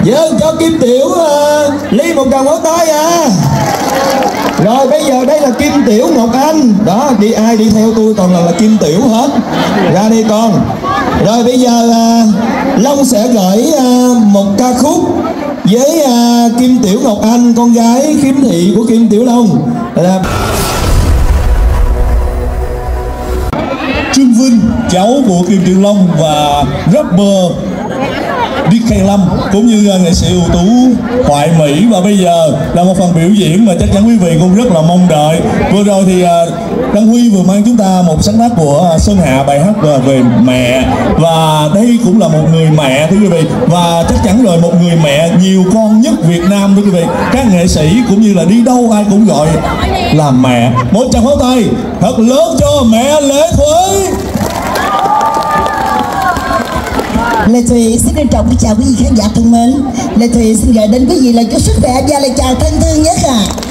Dân cho Kim Tiểu Ly một tràng pháo tay à. Rồi bây giờ đây là Kim Tiểu Ngọc Anh. Đó, ai đi theo tôi toàn là Kim Tiểu hết. Ra đi con. Rồi bây giờ Long sẽ gửi một ca khúc với Kim Tiểu Ngọc Anh, con gái khiếm thị của Kim Tiểu Long. Trương Vinh, cháu của Kim Tiểu Long và rapper DK Lâm cũng như nghệ sĩ ưu tú Thoại Mỹ. Và bây giờ là một phần biểu diễn mà chắc chắn quý vị cũng rất là mong đợi. Vừa rồi thì Đăng Huy vừa mang chúng ta một sáng tác của Sơn Hạ, bài hát về mẹ, và đây cũng là một người mẹ thưa quý vị, và chắc chắn rồi một người mẹ nhiều con nhất Việt Nam thưa quý vị. Các nghệ sĩ cũng như là đi đâu ai cũng gọi là mẹ. Một tràng pháo tay thật lớn cho mẹ Lệ Thủy. Lệ Thủy xin trân trọng chào quý vị khán giả thân mến. Lệ Thủy xin gửi đến quý vị lời chúc sức khỏe và lời chào thân thương nhất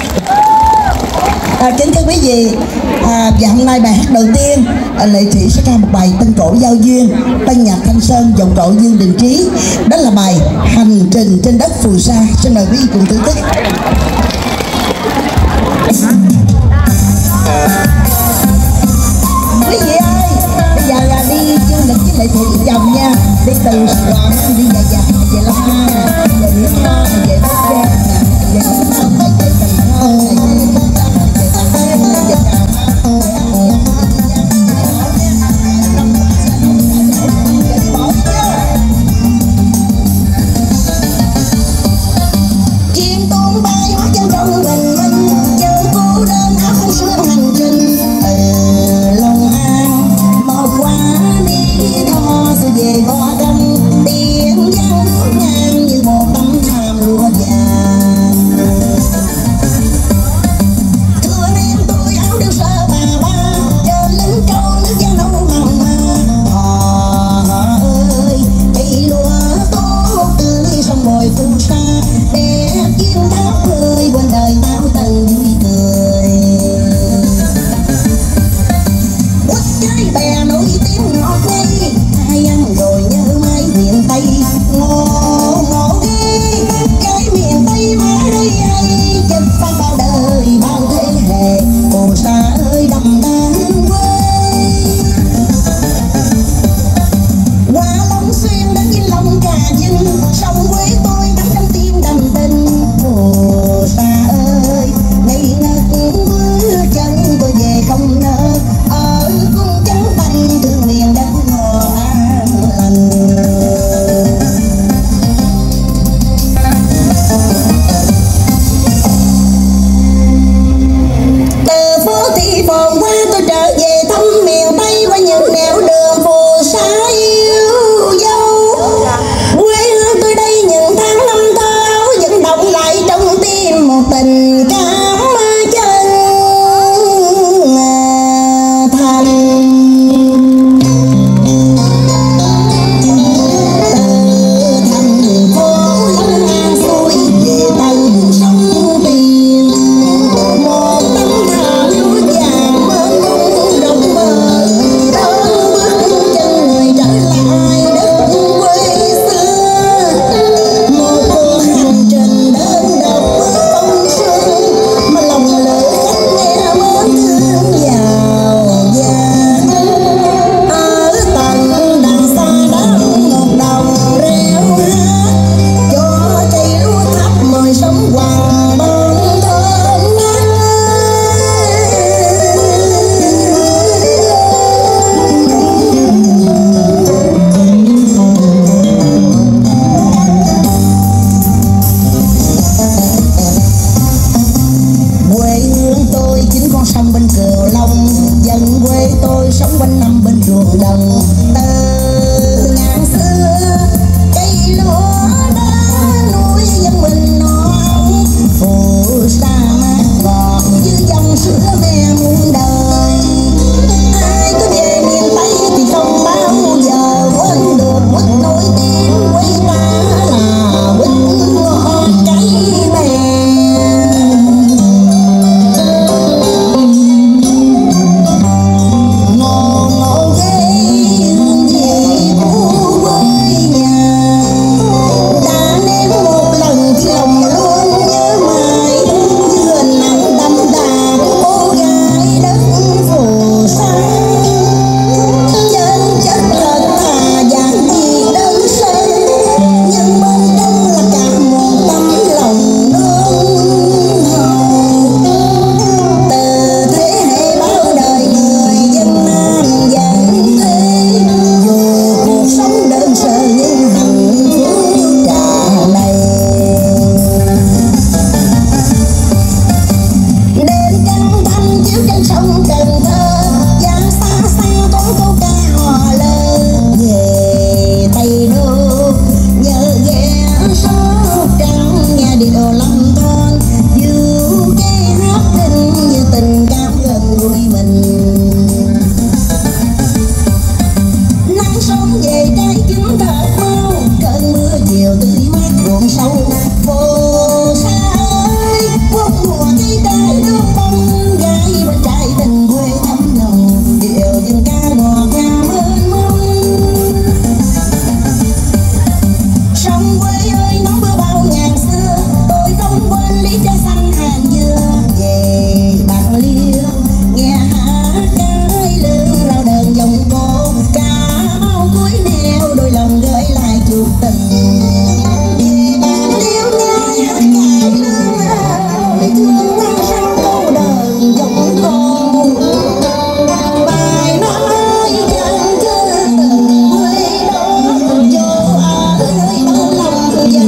kính thưa quý vị, và hôm nay bài hát đầu tiên Lệ Thủy sẽ ra một bài tân cổ giao duyên, tân nhạc Thanh Sơn, giọng cổ Dương Đình Trí. Đó là bài Hành Trình Trên Đất Phù Sa. Xin mời quý vị cùng thưởng thức. Quý vị ơi, bây giờ là đi du lịch với Lệ Thủy vòng nha. Đi từ Sài Gòn đi về Long An, về Biển Nho, về Bến Tre, về Cần Thơ, về Hoa Đông, Tiền Giang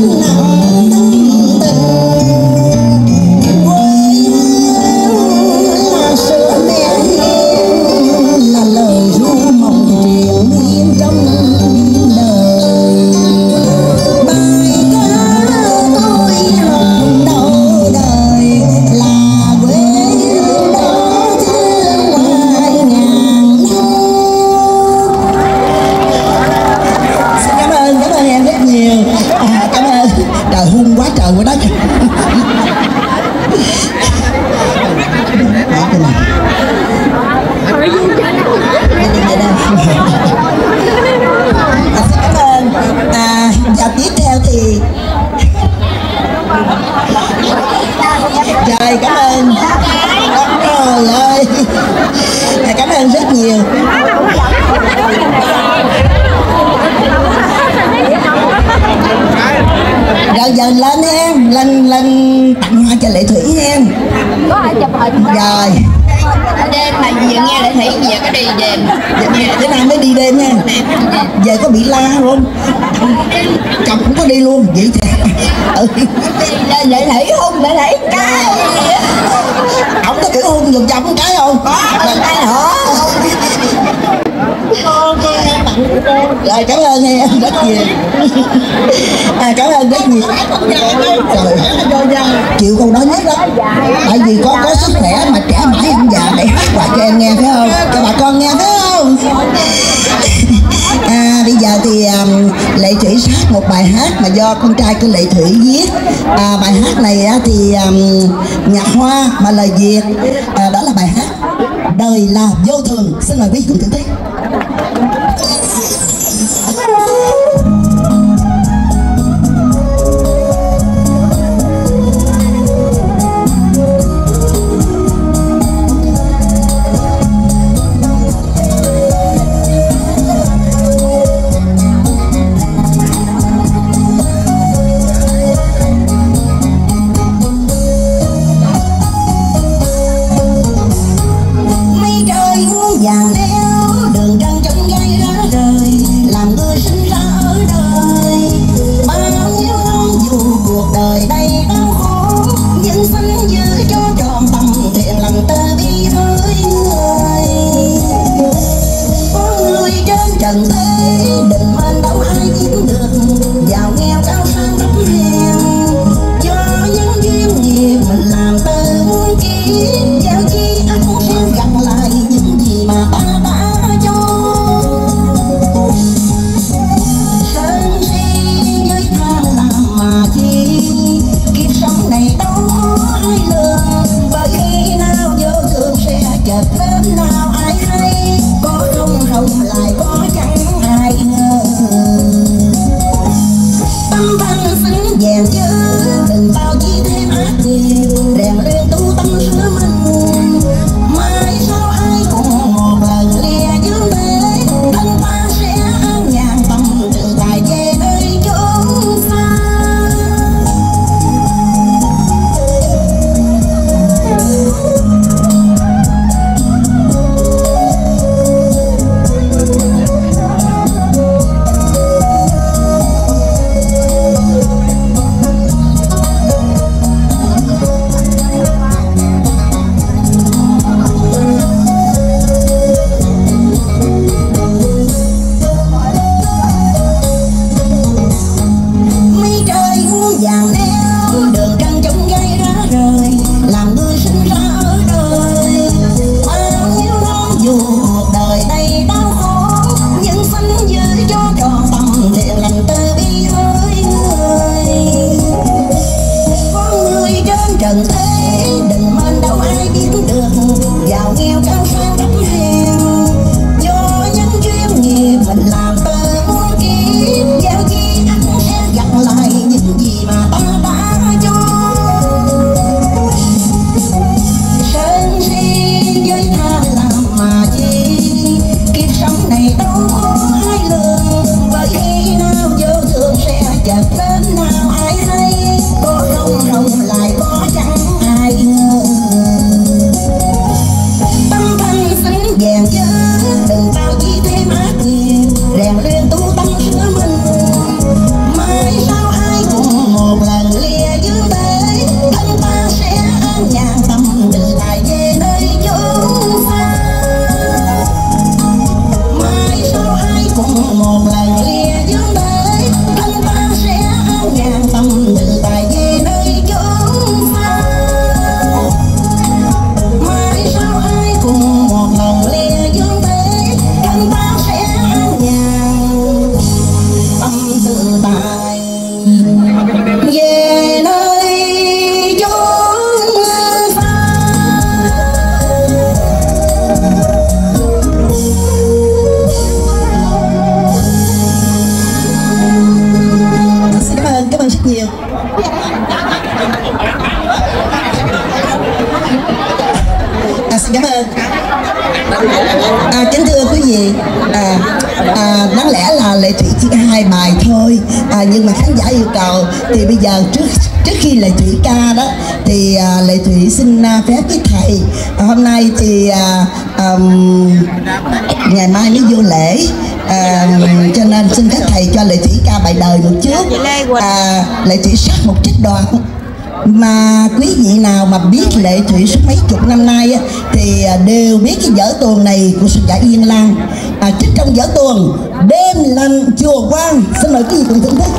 Trời, cảm ơn. Trời ơi, cảm ơn rất nhiều. Rồi giờ lên em, lên tặng hoa cho Lệ Thủy em. Rồi. Đêm mà vừa nghe Lệ Thủy về có đi đêm. Thế nào mới đi đêm nha. Về có bị la không? Chồng cũng có đi luôn vậy thì. Lệ Thủy hôn Lệ Thủy cái. Ông có kiểu hôn dùng chồng cái không? Có, cái hả? Rồi cảm ơn em rất nhiều. Cảm ơn rất nhiều. Trời, chịu câu đó nhất đó. Tại vì có sức khỏe mà trẻ mãi không già để hát lại cho em nghe phải không? Cho bà con nghe phải không? Bây giờ thì Lệ Thủy hát một bài hát mà do con trai của Lệ Thủy viết. Bài hát này thì nhạc Hoa mà lời Việt. Đó là bài hát Đời Là Vô Thường. Xin mời quý cùng thưởng thức. Vàng đeo đường trăng trong gai ra rời, làm người sinh ra ở đời. Bao nhiêu năm dù cuộc đời đầy đau khổ, nhân sinh giữ cho trọn tâm thiện lành từ bi với người. Có người trên trần thế đừng mên đâu ai biết được, giàu nghèo cao sang thấp hèn do nhân duyên nghiệp mình làm từ muôn kiếp. Gieo chi ắt sẽ gặp lại những gì mà ta đã cho. Sơn si với tham làm mà chi, kiếp sống này đâu có ai lường. Bởi khi nào vô thường sẽ chợt đến nào ai hay, có không lại có chẳng ai ngờ. Tâm văn xứng vàng chứ đừng bao chi thêm ác nghiệp, rèn luyện tu tâm sửa mình. Mai sau ai cũng một lần lìa dương thế, thân ta sẽ an nhàn tâm tự tại về nơi chốn xa. Vàng đeo đường trăng trong gai ra rời, làm người sinh ra ở đời. Bao nhiêu năm dù cuộc đời đầy đau khổ, nhân sinh giữ cho trọn tâm thiện lành từ bi với người. Có người trên trần thế đừng mên đâu ai biết được, giàu nghèo cao sang thấp hèn do nhân duyên nghiệp mình làm từ muôn kiếp. Gieo chi ắt sẽ gặp lại những gì mà ta đã cho. Sơn si với tham làm mà chi, kiếp sống này đâu có ai lường. Bởi khi nào vô thường sẽ chợt đến nào ai hay, có không lại có chẳng về nơi chốn xa. Xin cảm ơn rất nhiều. Xin cảm ơn. Kính thưa quý vị, đáng lẽ là Lệ Thủy chỉ hai bài thôi, nhưng mà khán giả yêu cầu thì bây giờ trước khi Lệ Thủy ca đó thì Lệ Thủy xin phép với thầy. Hôm nay thì ngày mai mới vô lễ, cho nên xin các thầy cho Lệ Thủy ca bài đời một chút. Lệ Thủy sát một trích đoạn mà quý vị nào mà biết Lệ Thủy suốt mấy chục năm nay thì đều biết cái vở tuồng này của Sơn Giả Yên Lan, trích trong vở tuồng Đêm Lành Chùa Quan. Xin mời quý vị cùng thưởng thức.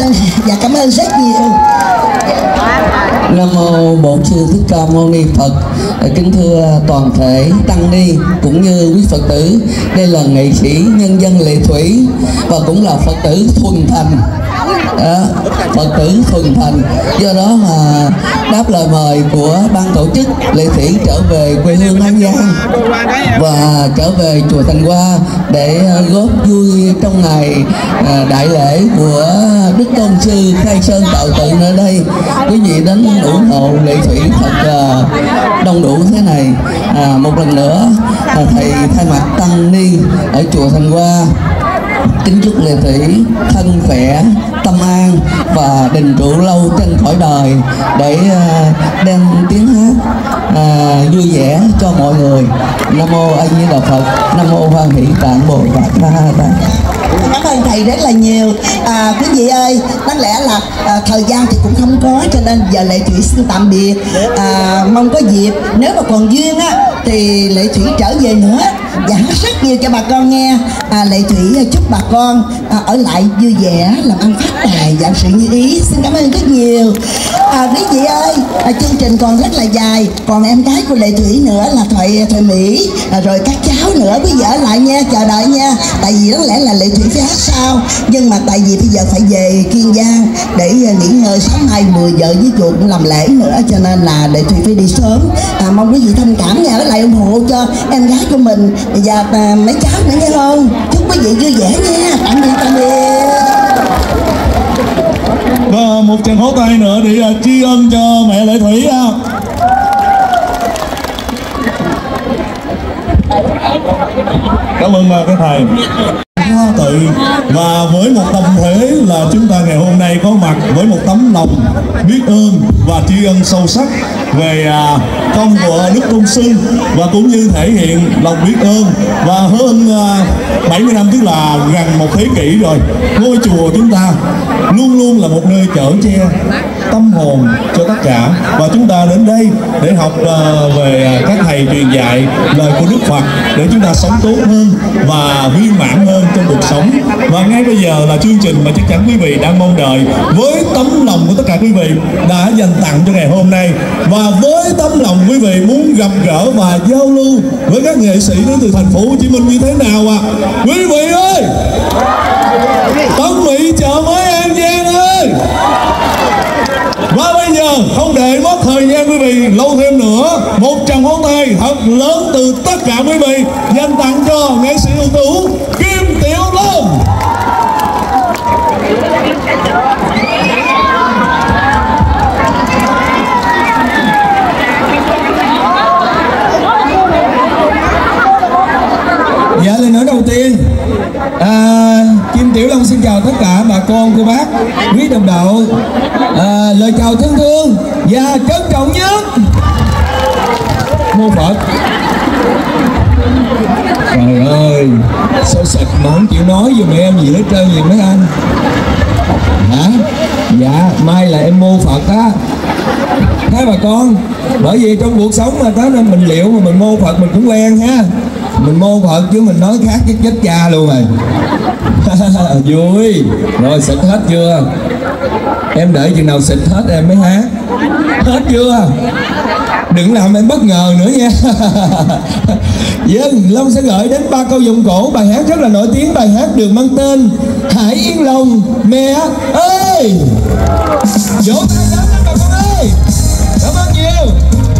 Nam mô Bổn Sư Thích Ca Mâu Ni Phật. Kính thưa toàn thể tăng ni cũng như quý Phật tử, đây là nghệ sĩ nhân dân Lệ Thủy và cũng là Phật tử thuần thành. Phật tử thuần thành, do đó mà đáp lời mời của ban tổ chức, Lệ Thủy trở về quê hương An Giang và trở về chùa Thành Hoa để góp vui trong ngày đại lễ của Đức Tôn Sư Khai Sơn Tạo Tự nơi đây. Quý vị đến ủng hộ Lệ Thủy thật đông đủ thế này. Một lần nữa thầy thay mặt tăng ni ở chùa Thành Hoa kính chúc Lệ Thủy thân khỏe, tâm an và đình trụ lâu trên cõi đời để đem tiếng hát vui vẻ cho mọi người. Nam mô A Di Đà Phật. Nam mô Hoan Hỷ Tạng Bồ Tát Ma Ha Tát. Cảm ơn thầy rất là nhiều. Quý vị ơi, đáng lẽ là thời gian thì cũng không có, cho nên giờ Lệ Thủy xin tạm biệt. Mong có dịp nếu mà còn duyên á thì Lệ Thủy trở về nữa và hát rất nhiều cho bà con nghe. Lệ Thủy chúc bà con ở lại vui vẻ, làm ăn phát tài, vạn sự như ý. Xin cảm ơn rất nhiều. Quý vị ơi, chương trình còn rất là dài, còn em gái của Lệ Thủy nữa là Thoại Mỹ, rồi các cháu nữa. Quý vị ở lại nha, chờ đợi nha. Tại vì đáng lẽ là Lệ Thủy phải hát sau, nhưng mà tại vì bây giờ phải về Kiên Giang để nghỉ ngơi, sáng mai 10 giờ với chùa cũng làm lễ nữa, cho nên là Lệ Thủy phải đi sớm. Mong quý vị thông cảm nha, ở lại ủng hộ cho em gái của mình và mấy cháu nữa nghe không. Chúc quý vị vui vẻ nha. Tạm biệt, tạm biệt. Và một tràng pháo tay nữa để tri ân cho mẹ Lệ Thủy. Cảm ơn các thầy. Hoa Tự và với một tâm thế là chúng ta ngày hôm nay có mặt với một tấm lòng biết ơn và tri ân sâu sắc về công của Đức Tôn Sư, và cũng như thể hiện lòng biết ơn. Và hơn 70 năm, tức là gần một thế kỷ rồi, ngôi chùa chúng ta luôn luôn là một nơi chở che tâm hồn cho tất cả, và chúng ta đến đây để học về các thầy truyền dạy lời của Đức Phật để chúng ta sống tốt hơn và viên mãn hơn trong cuộc sống. Và ngay bây giờ là chương trình mà chắc chắn quý vị đang mong đợi, với tấm lòng của tất cả quý vị đã dành tặng cho ngày hôm nay, và với tấm lòng quý vị muốn gặp gỡ và giao lưu với các nghệ sĩ đến từ thành phố Hồ Chí Minh như thế nào quý vị ơi, Tân Mỹ chợ mới An Giang ơi. Và bây giờ không để mất thời gian quý vị lâu thêm nữa, một tràng pháo tay thật lớn từ tất cả quý vị dành tặng cho nghệ sĩ ưu tú Kim Tiểu Long. Dạ, lời nói đầu tiên Kim Tiểu Long xin chào tất cả bà con, cô bác, quý đồng đội. Lời chào thân thương và trân trọng nhất Mô Phật. Trời ơi, sao sực mà không chịu nói giùm em gì hết trơn gì mấy anh hả? Dạ, mai là em mô Phật á, thấy bà con. Bởi vì trong cuộc sống mà tới nên mình liệu mà mình mô Phật mình cũng quen ha. Mình mô Phật chứ mình nói khác với chết cha luôn rồi. Vui. Rồi xịt hết chưa? Em đợi chừng nào xịt hết em mới hát. Hết chưa? Đừng làm em bất ngờ nữa nha. Dân Long sẽ gửi đến 3 câu vọng cổ bài hát rất là nổi tiếng. Bài hát được mang tên Hãy Yên Lòng Mẹ Ơi. Vỗ tay lớn lên bà con ơi. Cảm ơn nhiều.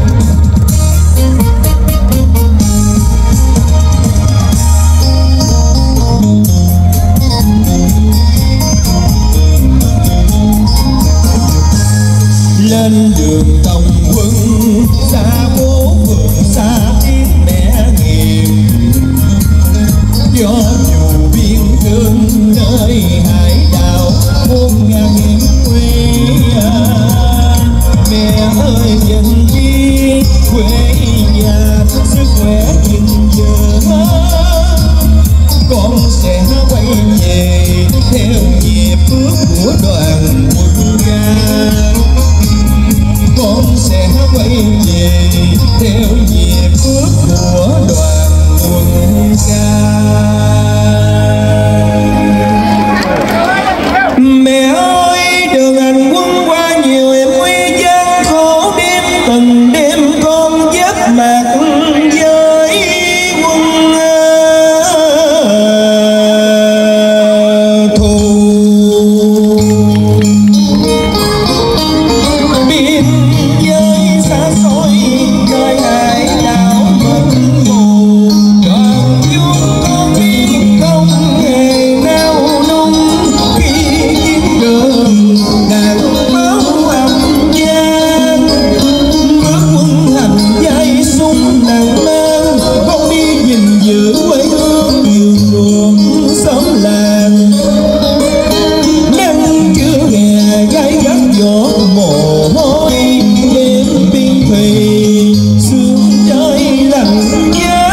Lên đường tòng quân xa phố phường xa tiếng mẹ hiền, gió dù biên cương nơi hải đảo muôn ngàn hiểm nguy. Mẹ ơi dành chi quê nhà sức khỏe dình dở, con sẽ quay về theo nhịp bước của đoàn quân ca. Con sẽ quay về theo nhịp bước của đoàn quân ca. Mẹ ơi đường hành quân qua nhiều em nguy gian khổ đêm, từng đêm con vất xóm làng. Nắng chưa hè gai gắt gió mồ hôi, đêm biên thùy sương trời lạnh giá.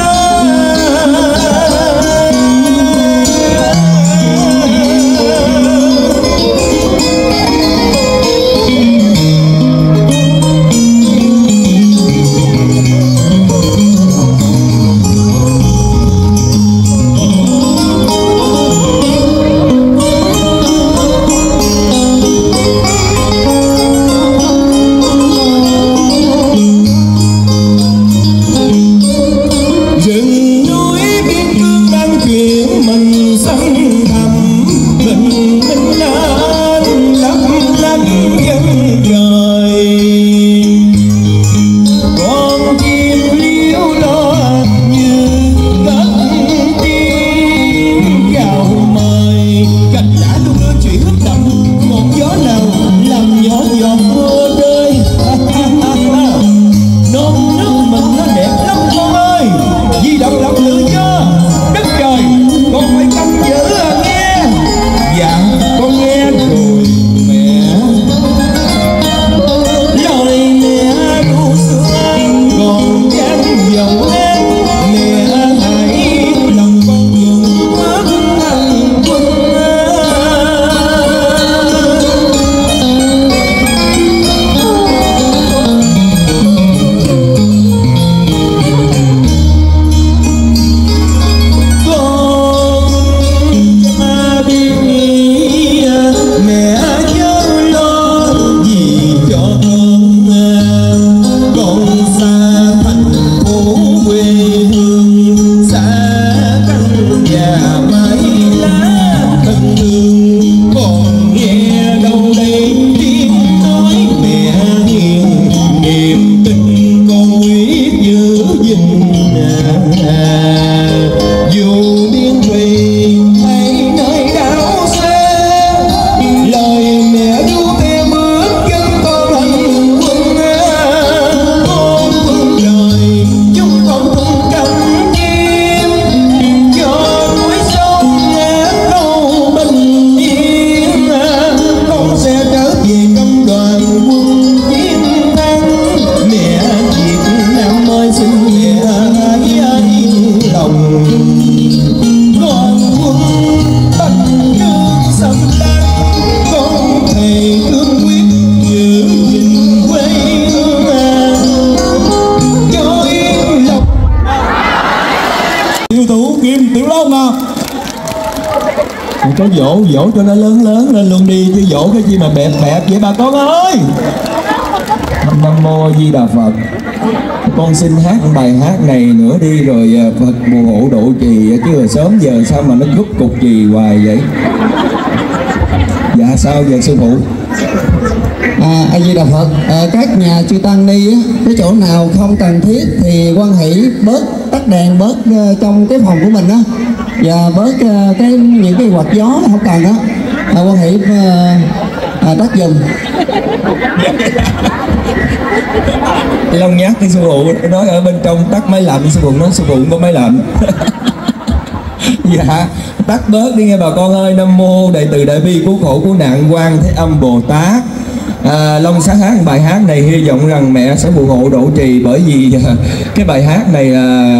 Có dỗ cho nó lớn lên luôn đi, chứ dỗ cái gì mà bẹp vậy bà con ơi. Nam Mô A Di Đà Phật. Con xin hát bài hát này nữa đi rồi Phật phù hộ độ trì, chứ rồi sớm giờ sao mà nó rút cục trì hoài vậy? Dạ sao giờ sư phụ? A Di Đà Phật. Các nhà chư tăng ni á, cái chỗ nào không cần thiết thì quan hỷ bớt tắt đèn, bớt trong cái phòng của mình á, và bớt những cái quạt gió không cần á, quan hỷ tắt giùm. Long nhắc thì sư phụ nói ở bên trong tắt máy lạnh, sư phụ nói sư phụ có máy lạnh. Dạ tắt bớt đi nghe bà con ơi. Nam Mô Đại Từ Đại Bi Cứu Khổ Cứu Nạn Quan Thế Âm Bồ Tát. Long sáng hát bài hát này hy vọng rằng mẹ sẽ phù hộ độ trì, bởi vì cái bài hát này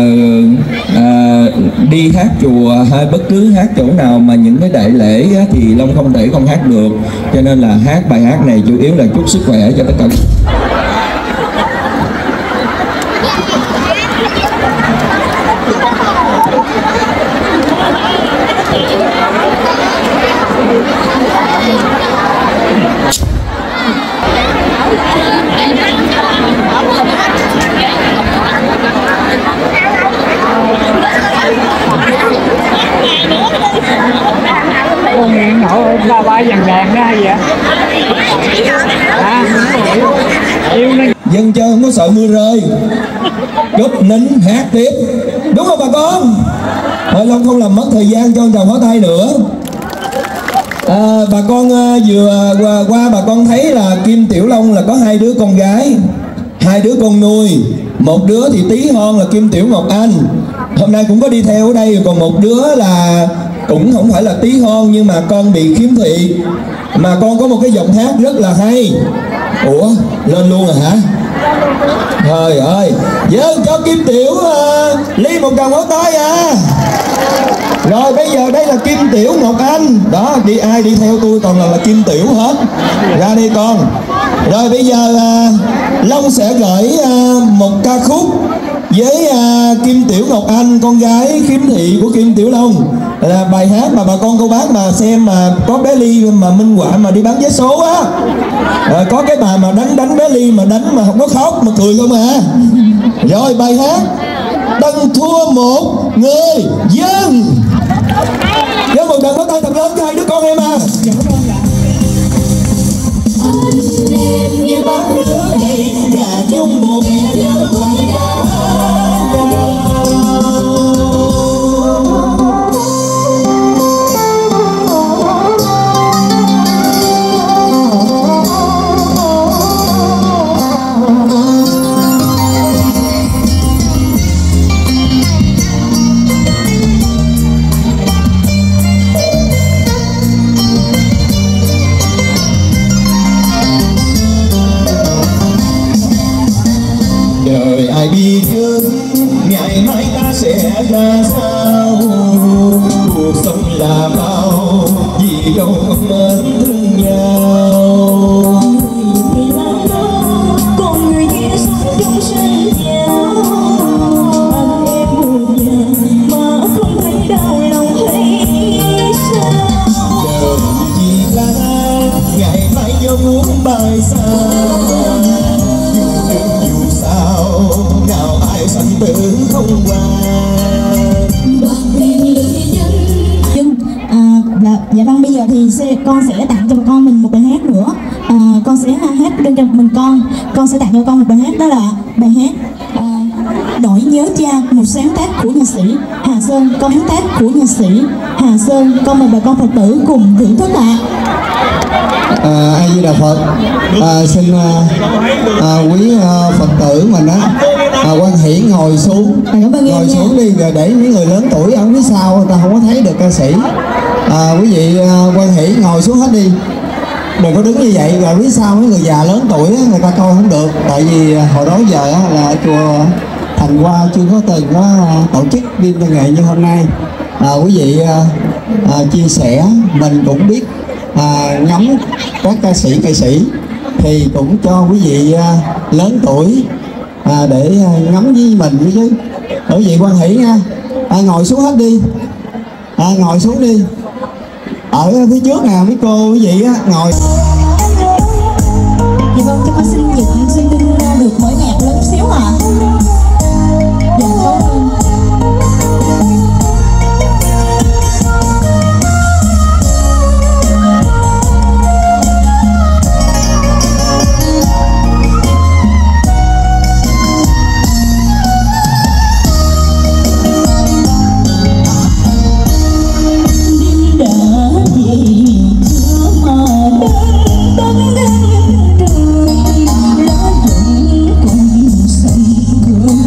đi hát chùa hay bất cứ hát chỗ nào mà những cái đại lễ á, thì Long không thể không hát được, cho nên là hát bài hát này chủ yếu là chúc sức khỏe cho tất cả. Ba ba vàng vàng đó hay vậy? Dân chơi không có sợ mưa rơi, cúp nín hát tiếp, đúng không bà con? Thôi Long không làm mất thời gian cho chồng pháo tay nữa. Bà con vừa qua bà con thấy là Kim Tiểu Long là có 2 đứa con gái, 2 đứa con nuôi, một đứa thì tí hon là Kim Tiểu Ngọc Anh, hôm nay cũng có đi theo ở đây, còn một đứa là cũng không phải là tí hon nhưng mà con bị khiếm thị, mà con có một cái giọng hát rất là hay. Ủa lên luôn rồi hả? Trời ơi, vâng cho Kim Tiểu ly một tràng pháo tay à. Rồi bây giờ đây là Kim Tiểu Ngọc Anh. Đó, đi ai đi theo tôi toàn là Kim Tiểu hết. Ra đi con. Rồi bây giờ Long sẽ gửi một ca khúc với Kim Tiểu Ngọc Anh, con gái khiếm thị của Kim Tiểu Long, là bài hát mà bà con cô bác mà xem mà có bé Ly mà minh họa mà đi bán vé số á, có cái bà mà đánh bé Ly mà đánh mà không có khóc mà cười không à. Rồi bài hát Đừng thua một người dân. Với một đợt có tay thật lớn cho hai đứa con em à. Em như bóng đứa đây là chung một đứa con đời ai biết trước ngày mai ta sẽ ra sao, cuộc sống là bao vì đâu không mến thương nhau. con người kia sống chung sinh nhau, anh em buồn giận mà không thấy đau lòng hay sao. Đời chỉ là ngày mai do muốn bài sao, dù sao nào ai sanh tử không qua. Dạ vâng, bây giờ thì con sẽ tặng cho con mình một bài hát nữa. Con sẽ hát bên cho mình con sẽ tặng cho con một bài hát, đó là bài hát Nỗi Nhớ Cha, một sáng tác của nhạc sĩ Hà Sơn. Con sáng tác của nhạc sĩ Hà Sơn, con mời bà con Phật tử cùng thưởng thức ạ. A Di Đà Phật. Xin quý Phật tử mình á, quan hỷ ngồi xuống, ngồi xuống đi để những người lớn tuổi ở phía sau người ta không có thấy được ca sĩ. Quý vị quan hỷ ngồi xuống hết đi, đừng có đứng như vậy rồi phía sau mấy người già lớn tuổi á, người ta coi không được. Tại vì hồi đó giờ á, là chùa Thành Hoa chưa có từng có tổ chức đêm văn nghệ như hôm nay. Quý vị chia sẻ, mình cũng biết ngắm các ca sĩ thì cũng cho quý vị lớn tuổi để ngắm với mình chứ. Quý vị quan hỷ nha. Ngồi xuống hết đi, ngồi xuống đi. Ở phía trước nè mấy cô quý vị á, ngồi. Dạ vâng, cho con xin được mở nhạc lớn xíu ạ. Dạ vâng. Hãy subscribe cho kênh Ghiền Mì Gõ để không bỏ lỡ những video hấp dẫn.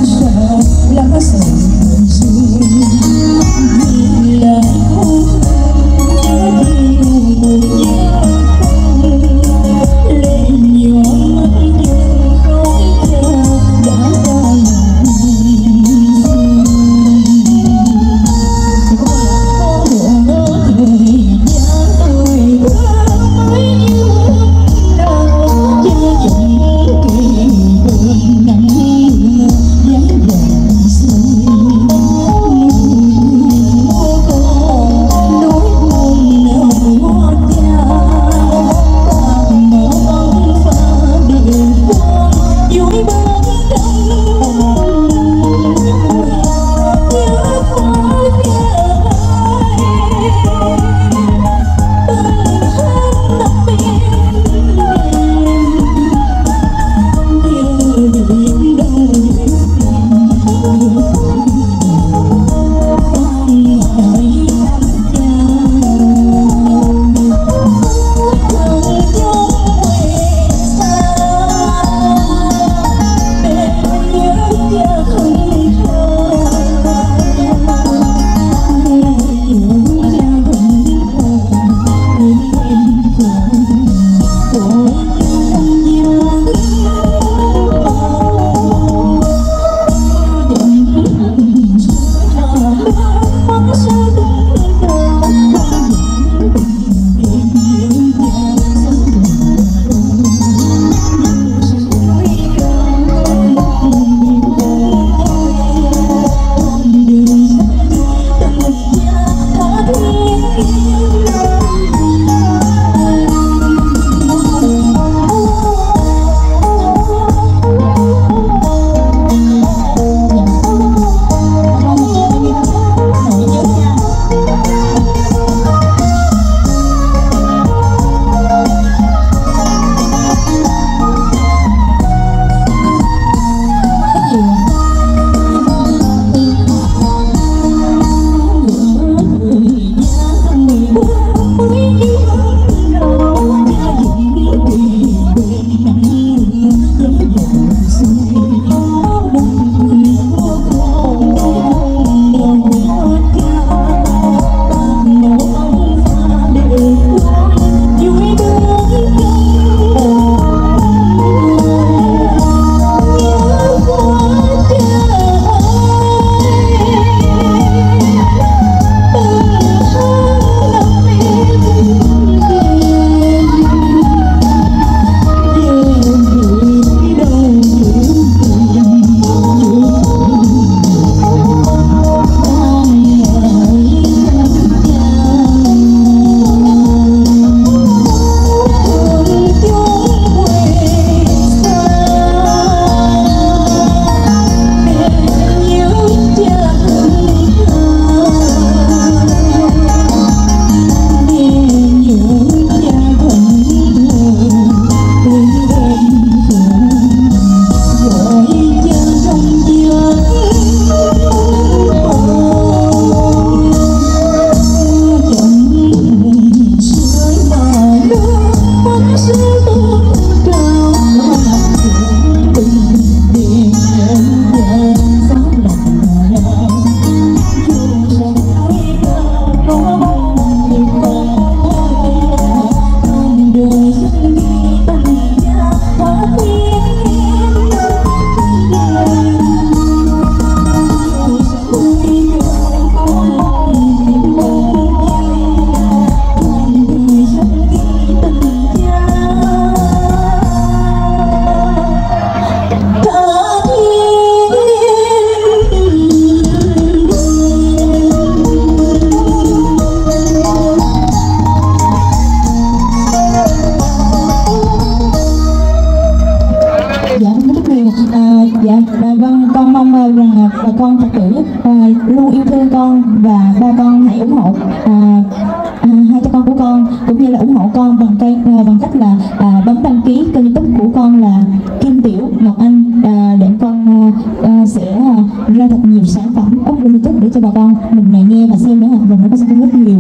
là ủng hộ con bằng cách là bấm đăng ký kênh YouTube của con là Kim Tiểu Ngọc Anh, để con sẽ ra thật nhiều sản phẩm up lên YouTube để cho bà con mình này nghe và xem nữa, và nó có sẽ rất nhiều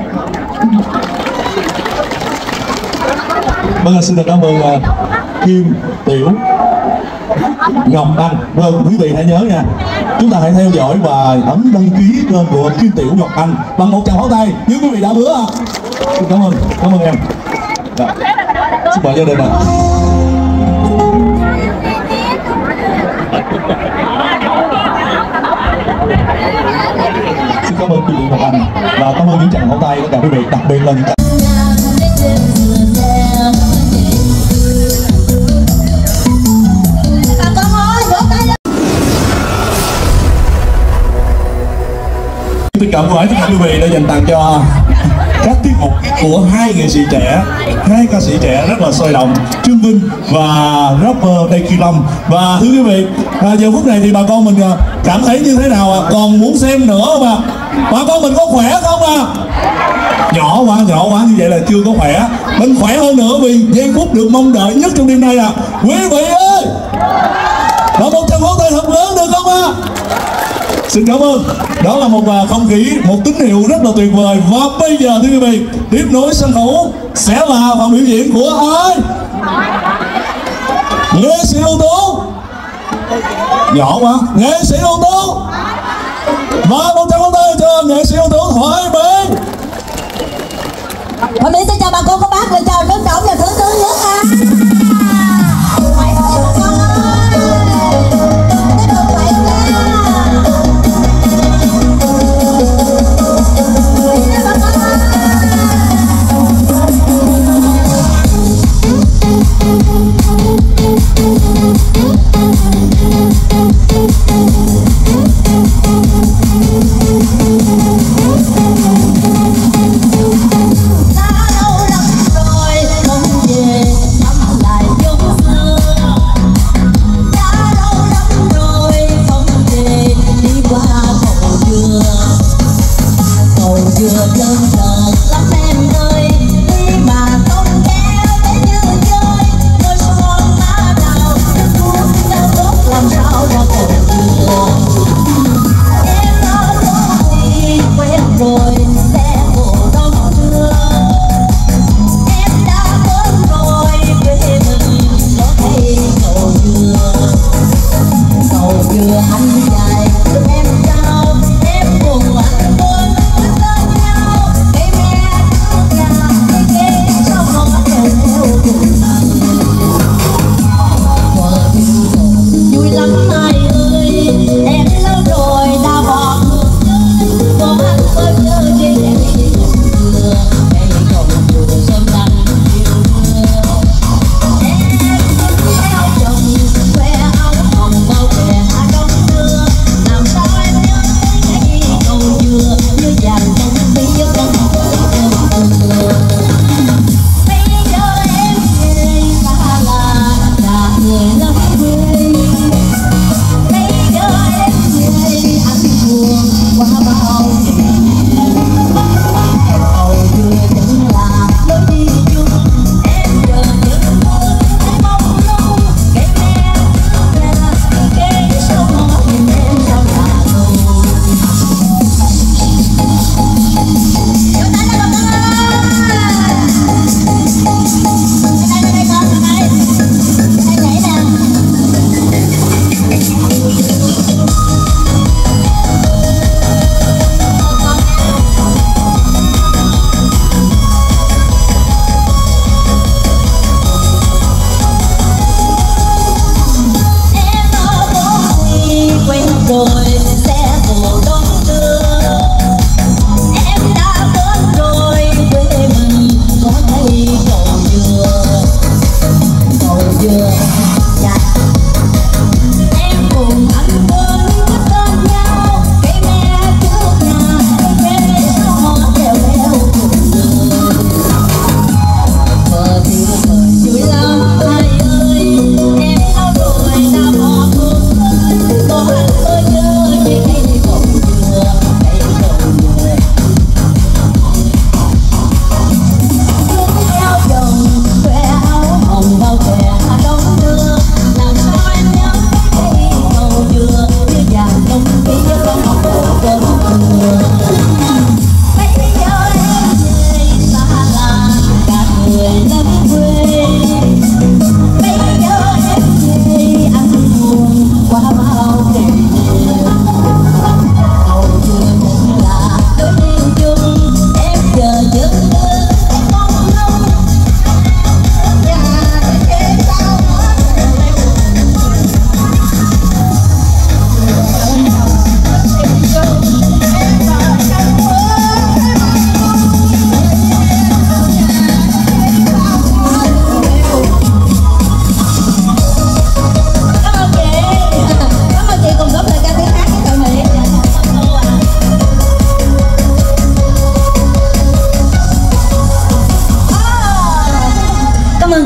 Vâng, xin được cảm ơn Kim Tiểu Ngọc Anh. Vâng, quý vị hãy nhớ nha, chúng ta hãy theo dõi và ấn đăng ký kênh của Kim Tiểu Ngọc Anh bằng một tràng pháo tay như quý vị đã hứa. Xin cảm ơn em. Đó. Xin mời gia đình ạ. Xin cảm ơn Kim Tiểu Ngọc Anh và cảm ơn những tràng pháo tay tất cả quý vị, đặc biệt là những Tôi cảm ơn tất cả quý vị đã dành tặng cho các tiết mục của hai nghệ sĩ trẻ, hai ca sĩ trẻ rất là sôi động, Trương Vinh và rapper Lê Kỳ Lâm. Và thưa quý vị, giờ phút này thì bà con mình cảm thấy như thế nào ạ? Còn muốn xem nữa không ạ? Bà con mình có khỏe không ạ? Nhỏ quá như vậy là chưa có khỏe. Mình khỏe hơn nữa vì giây phút được mong đợi nhất trong đêm nay ạ. Quý vị ơi, và một tràng pháo tay thật lớn được không ạ? Xin cảm ơn. Đó là một không khí, một tín hiệu rất là tuyệt vời. Và bây giờ thưa quý vị, tiếp nối sân khấu sẽ là phần biểu diễn của ai? Nghệ sĩ ưu tú. Nhỏ quá. Nghệ sĩ ưu tú. Và một tràng pháo tay cho nghệ sĩ ưu tú Thoại Mỹ. Thoại Mỹ xin chào bà cô bác, lời chào trân trọng và thương thương nhất ha.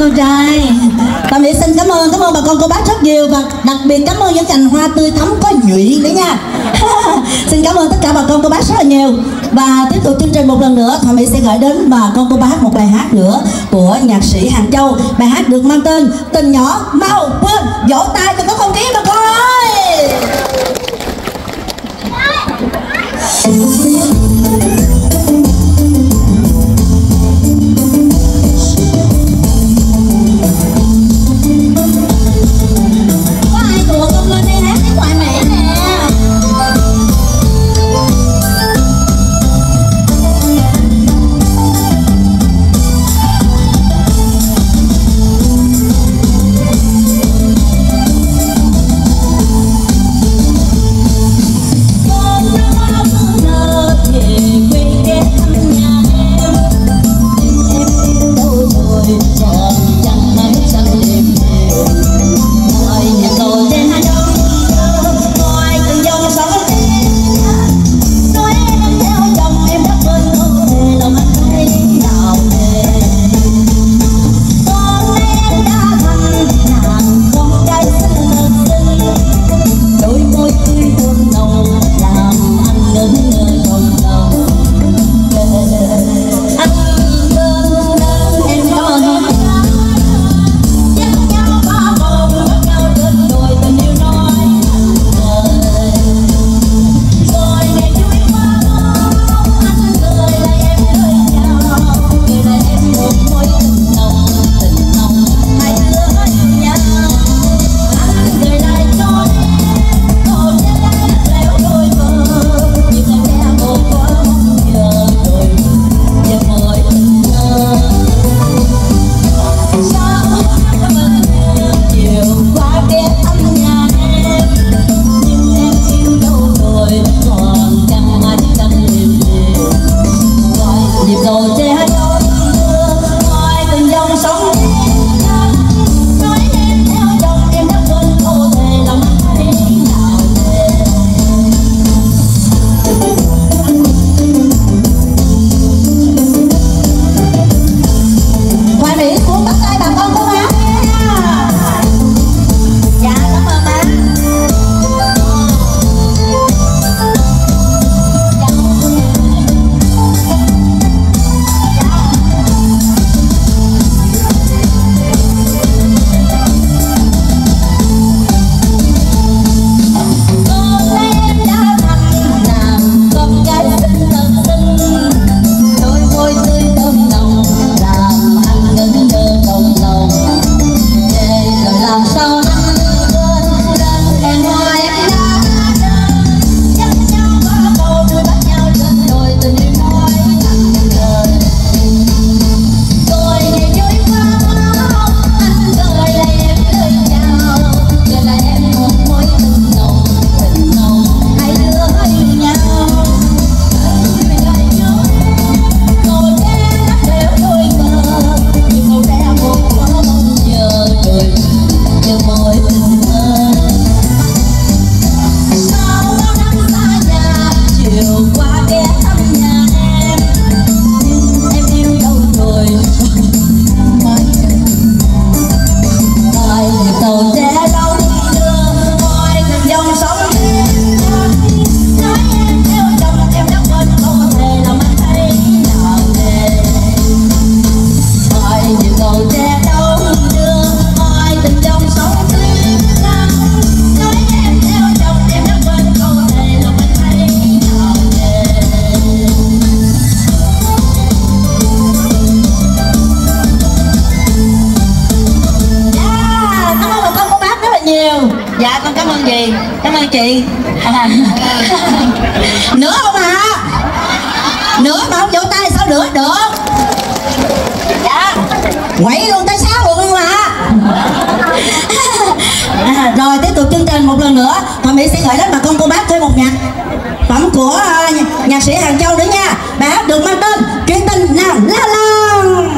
ơn trai. Tạm biệt xin cảm ơn bà con cô bác rất nhiều, và đặc biệt cảm ơn những cành hoa tươi thắm có nhụy nữa nha. Xin cảm ơn tất cả bà con cô bác rất là nhiều. Và tiếp tục chương trình một lần nữa, Thọ Mỹ sẽ gửi đến bà con cô bác một bài hát nữa của nhạc sĩ Hàng Châu. Bài hát được mang tên Tình Nhỏ Mau Quên. Vỗ tay cho có không khí bà con ơi. Dạ con cảm ơn dì, cảm ơn chị. Nữa không ạ? Nữa mà không vỗ tay sao nữa được? Dạ. Quẩy luôn tới 6 luôn không ạ? Rồi tiếp tục chương trình một lần nữa, Thọ Mỹ sẽ gửi đến bà con cô bác thêm một nhạc phẩm của nhạc sĩ Hàng Châu nữa nha. Bài hát được mang tên Chuyện Tình Nào La Lăng.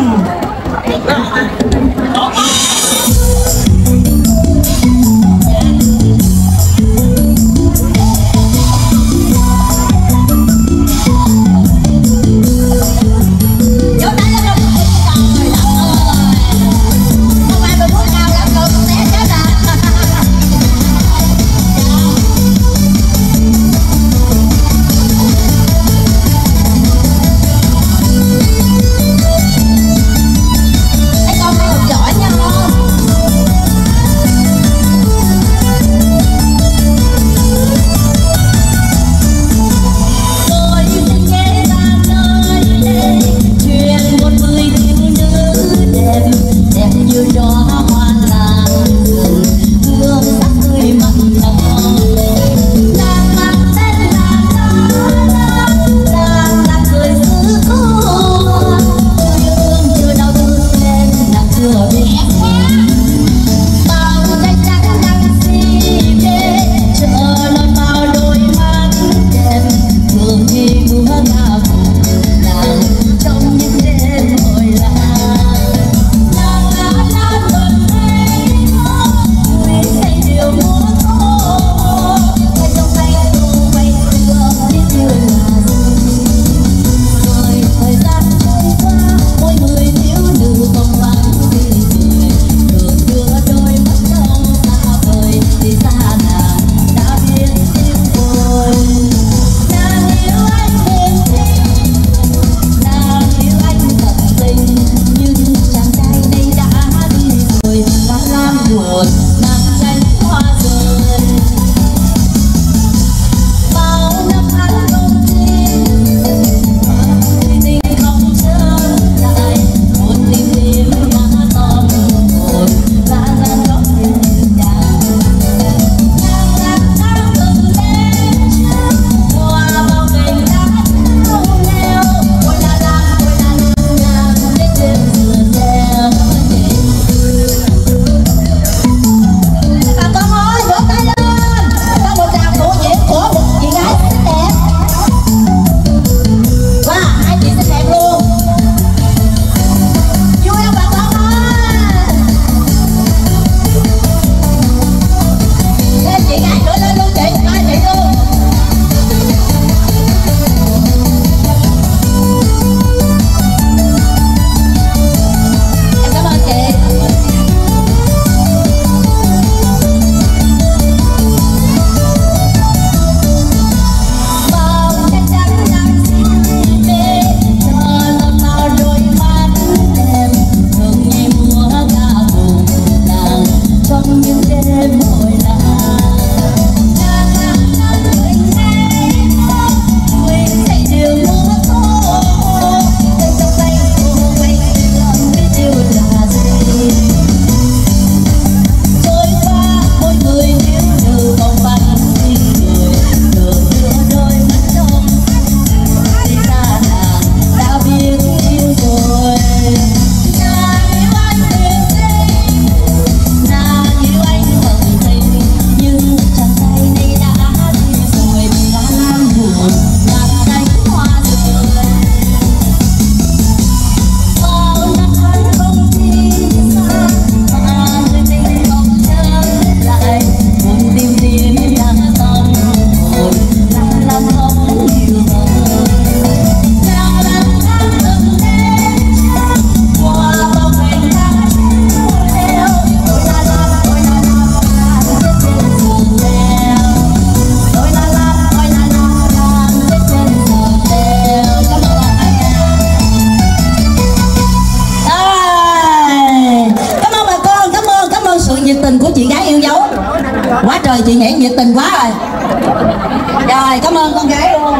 trời, chị nhảy nhiệt tình quá rồi. Rồi, cảm ơn con gái luôn.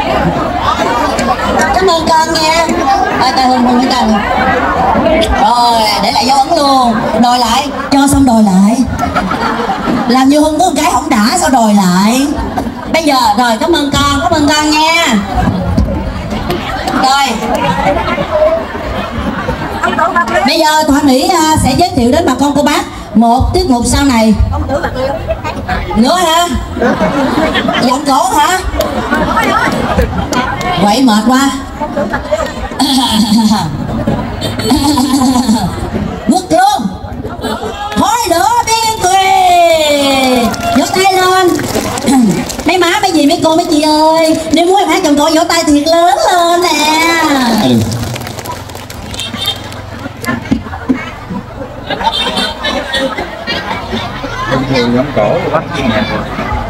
Cảm ơn con nha. Tay Hương cái tay. Rồi, để lại dấu ấn luôn. Đòi lại, cho xong đòi lại. Làm như Hương có một cái không đã sao đòi lại. Bây giờ, rồi cảm ơn con nha. Rồi. Bây giờ Thoại Mỹ sẽ giới thiệu đến bà con cô bác một tiết mục sau này. Nữa hả? Giọng cổ hả? Quậy mệt quá. Ngước luôn. Thôi nữa Biên Thùy. Vỗ tay lên. Mấy má, mấy dì, mấy cô, mấy chị ơi, nếu muốn em hát giọng cổ vỗ tay thiệt lớn lên nè. Thường giọng cổ của bác chuyên nhạc rồi.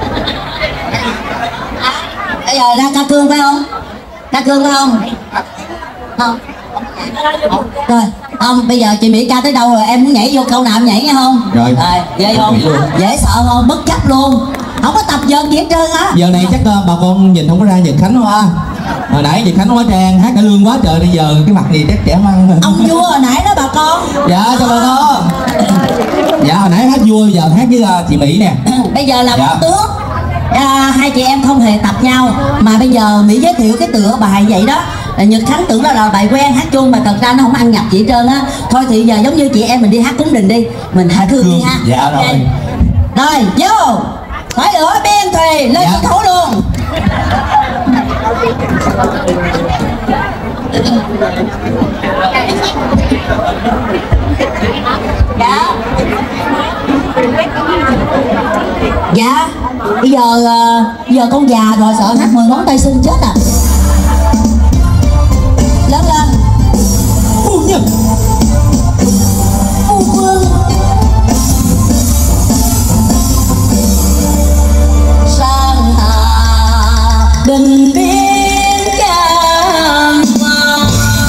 Bây giờ ra ca cương phải không? Ca cương phải không? Không. Rồi, không, bây giờ chị Mỹ ca tới đâu rồi, em muốn nhảy vô câu nào em nhảy nghe không? Rồi. Ghê không? Dễ sợ không? Bất chấp luôn. Không có tập dần gì hết trơn á. Giờ này chắc bà con nhìn không có ra Nhật Khánh Hoa. Hồi nãy Nhật Khánh Hoa Trang hát cải lương quá trời, bây giờ cái mặt gì chắc trẻ măng. Ông vua hồi nãy đó bà con. Dạ chào bà con. Dạ hồi nãy hát vua, giờ hát với chị Mỹ nè. Bây giờ là một tướng. Hai chị em không hề tập nhau, mà bây giờ Mỹ giới thiệu cái tựa bài vậy đó. Nhật Khánh tưởng là bài quen hát chung mà thật ra nó không ăn nhập gì hết trơn á. Thôi thì giờ giống như chị em mình đi hát cúng đình đi, mình hạ thương đi ha. Dạ rồi. Rồi vô. Hỏi lửa Biên Thùy lên sân khấu luôn. Dạ. Bây giờ con già rồi sợ hát 10 ngón tay xinh chết à. Lên lên. Phu nhân. Phu quân. Sang hạ bình biên giang hoa.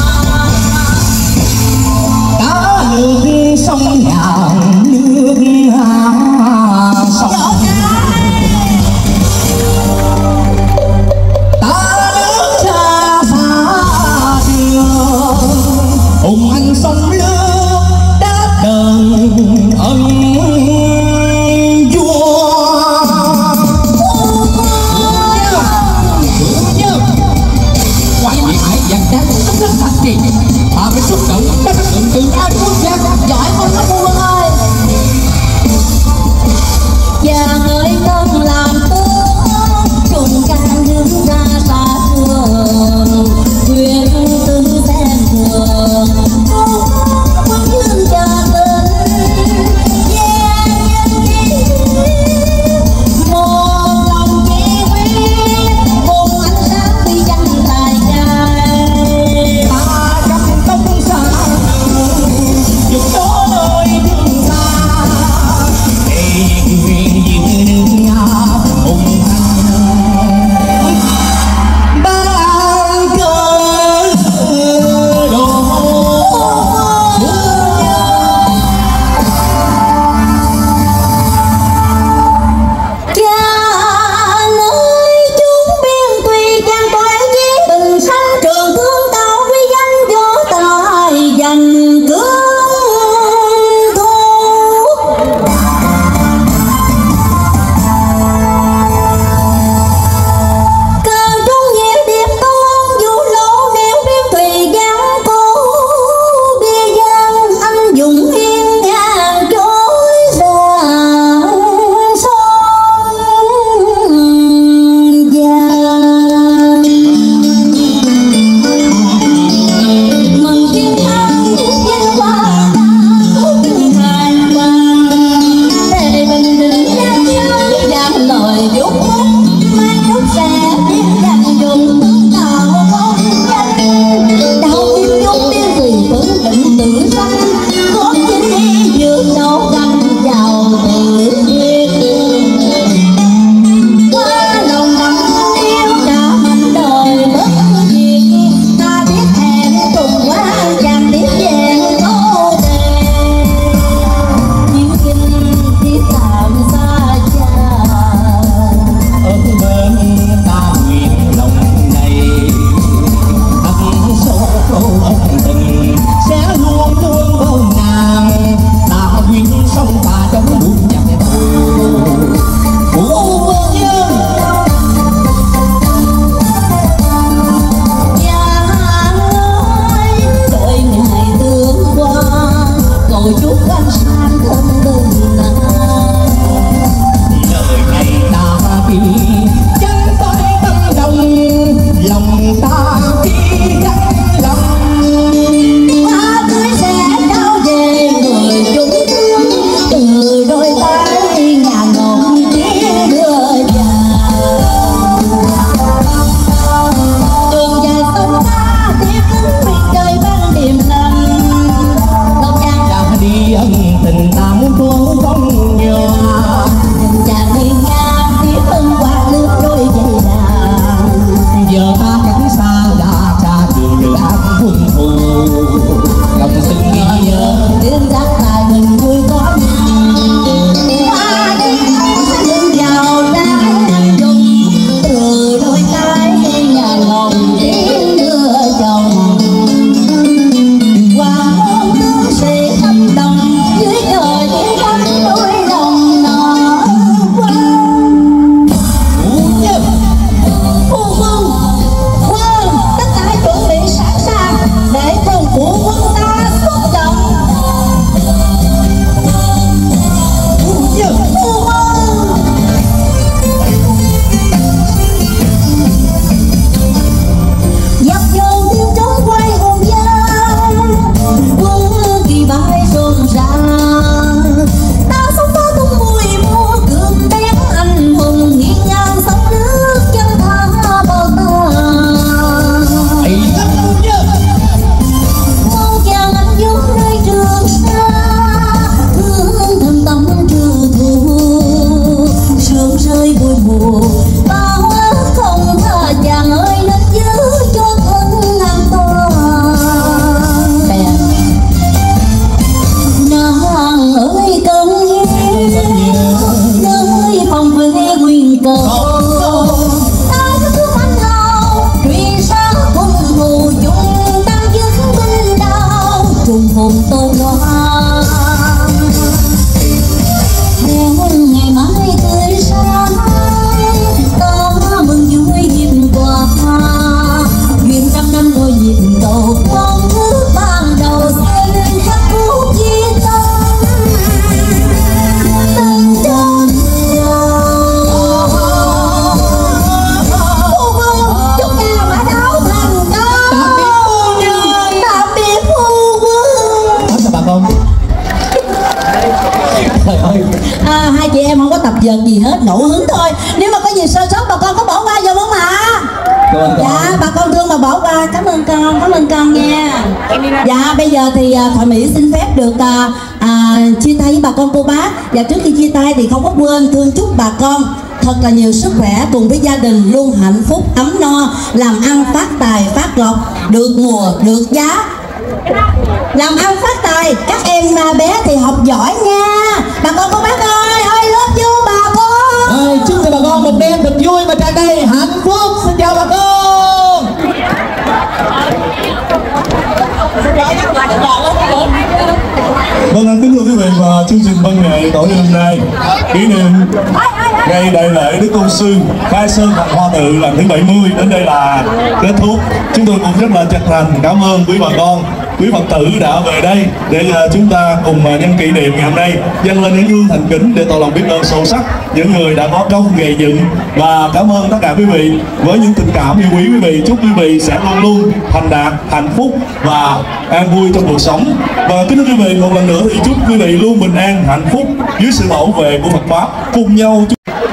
Cá nước sông ngàn nước sông. Hùng anh sông nước đã đờn ân vua. Ngoài việc hãy dành đáng rất rất thật gì mà phải xúc động các sự tự an quốc gia giỏi con các vua ơi. Và người thân làm tướng trùng can đứng ra xa trường quyền tư xem thường quân lương cho tình một lòng chỉ huy cùng ánh sáng vì danh tài trai Ta trong công sản dục đó nơi cùng hồn tôi ngoan. Đêm ngày mai tươi sáng, ta mừng vui dịp qua duyên trăm năm đôi dịp đầu con nước ban đầu xin khắc cốt chia tâm tình tròn nhau. Phu quân chúc nhà mã đáo thành công. Tạm biệt phu quân. Chào bà con. Trời ơi, Hai chị em không có tập dượt gì hết, ngẫu hứng thôi. Nếu mà có gì sơ sót bà con có bỏ qua giùm không ạ? Dạ, bà con thương mà bỏ qua. Cảm ơn con nha. Dạ, bây giờ thì Thoại Mỹ xin phép được chia tay với bà con cô bác. Và trước khi chia tay thì không có quên thương chúc bà con thật là nhiều sức khỏe cùng với gia đình luôn hạnh phúc ấm no, làm ăn phát tài phát lộc, được mùa được giá, làm ăn phát tài. Các em bé thì học giỏi nha. Bà con cô bác ơi, I love you bà con. chúc cho bà con một đêm thật vui và tràn đầy hạnh phúc. Xin chào bà con. Vâng, kính thưa quý vị, và chương trình văn nghệ tổ chức hôm nay kỷ niệm ngày đại lễ Đức Tôn Sư khai sơn thành Hoa Tự lần thứ 70 đến đây là kết thúc. Chúng tôi cũng rất là chân thành cảm ơn quý bà con, quý Phật tử đã về đây để chúng ta cùng nhân kỷ niệm ngày hôm nay dâng lên những hương thành kính để tỏ lòng biết ơn sâu sắc những người đã có công gây dựng, và cảm ơn tất cả quý vị với những tình cảm yêu quý quý vị. Chúc quý vị sẽ luôn luôn thành đạt, hạnh phúc và an vui trong cuộc sống. Và kính thưa quý vị, một lần nữa thì chúc quý vị luôn bình an, hạnh phúc dưới sự bảo vệ của Phật pháp. Cùng nhau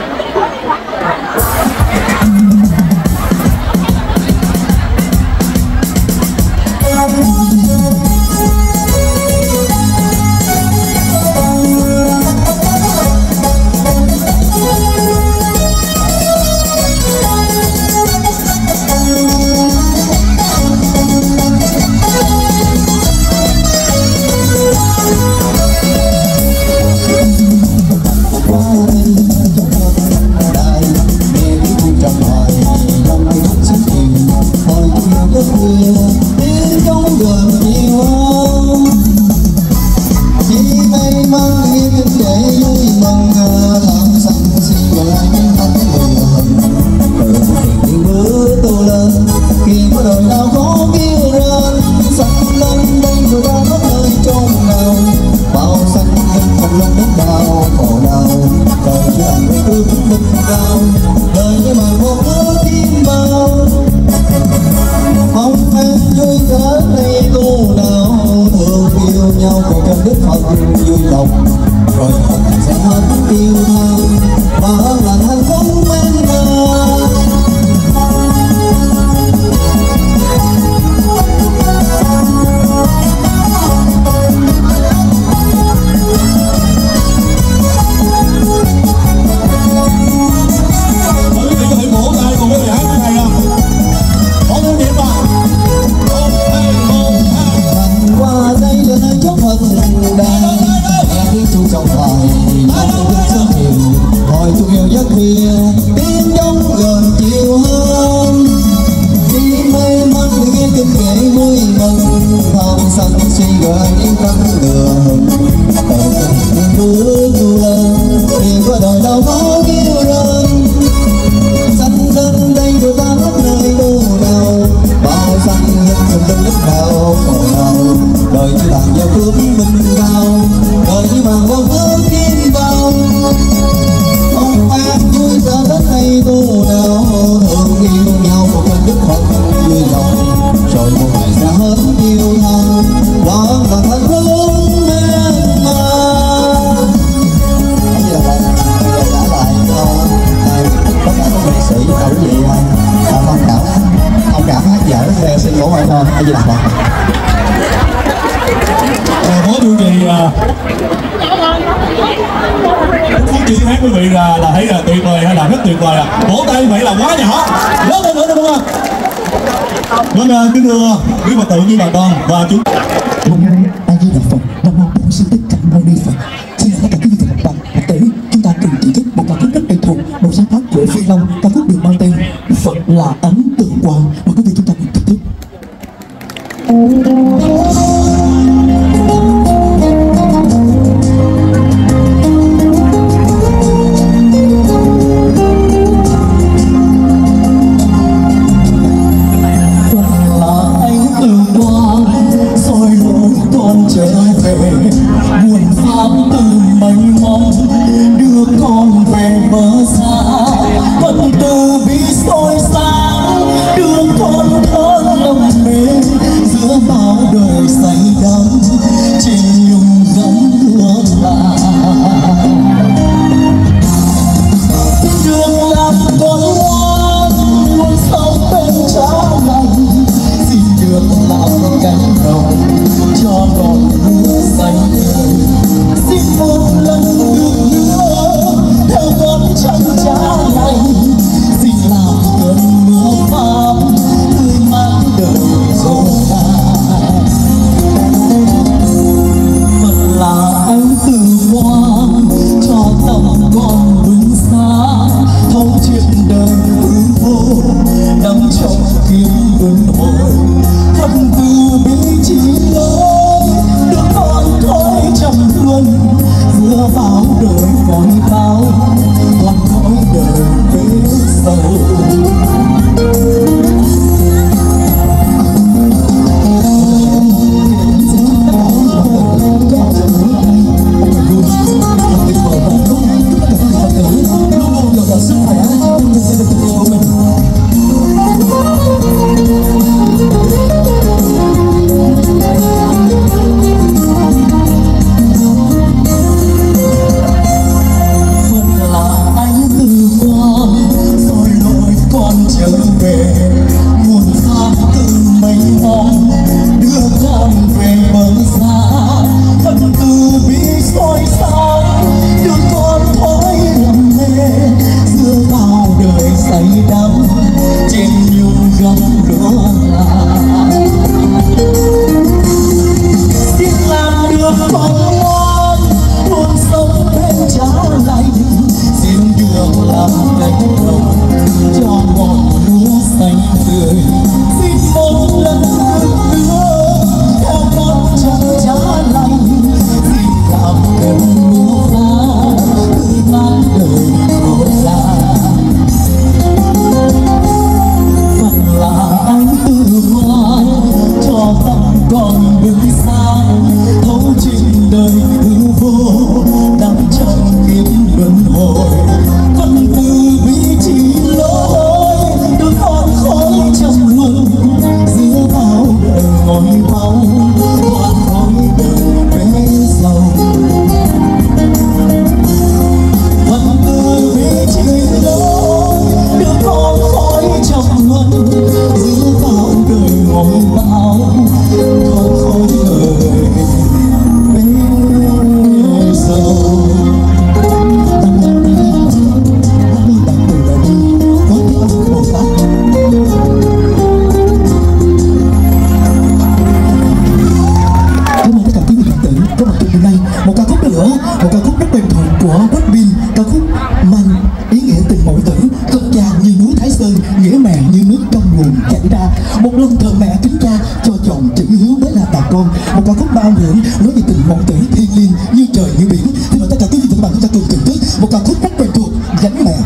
quý vị là thấy là tuyệt vời hay là rất tuyệt vời à? Vỗ tay vậy là quá nhỏ, lớn hơn nữa đúng không? Vâng, kính thưa quý Phật tử, quý bà con và chúng. A Di Đà Phật, Nam Mô Bổn Sư Thích Ca Mâu Ni Phật. Xin hỏi tất cả quý vị Phật tử, chúng ta cùng chỉ trích một ca khúc rất quen thuộc, một sáng tác của Phi Long, ca khúc được mang tên Phật là ấn tượng quang. Và quý vị chúng ta cùng thưởng thức. con, một ca khúc bao hưởng nói về tình mẫu tử thiêng liêng như trời như biển. Thì mời tất cả quý vị và các bạn chúng ta cùng thưởng thức một ca khúc rất quen thuộc, Gánh Mẹ.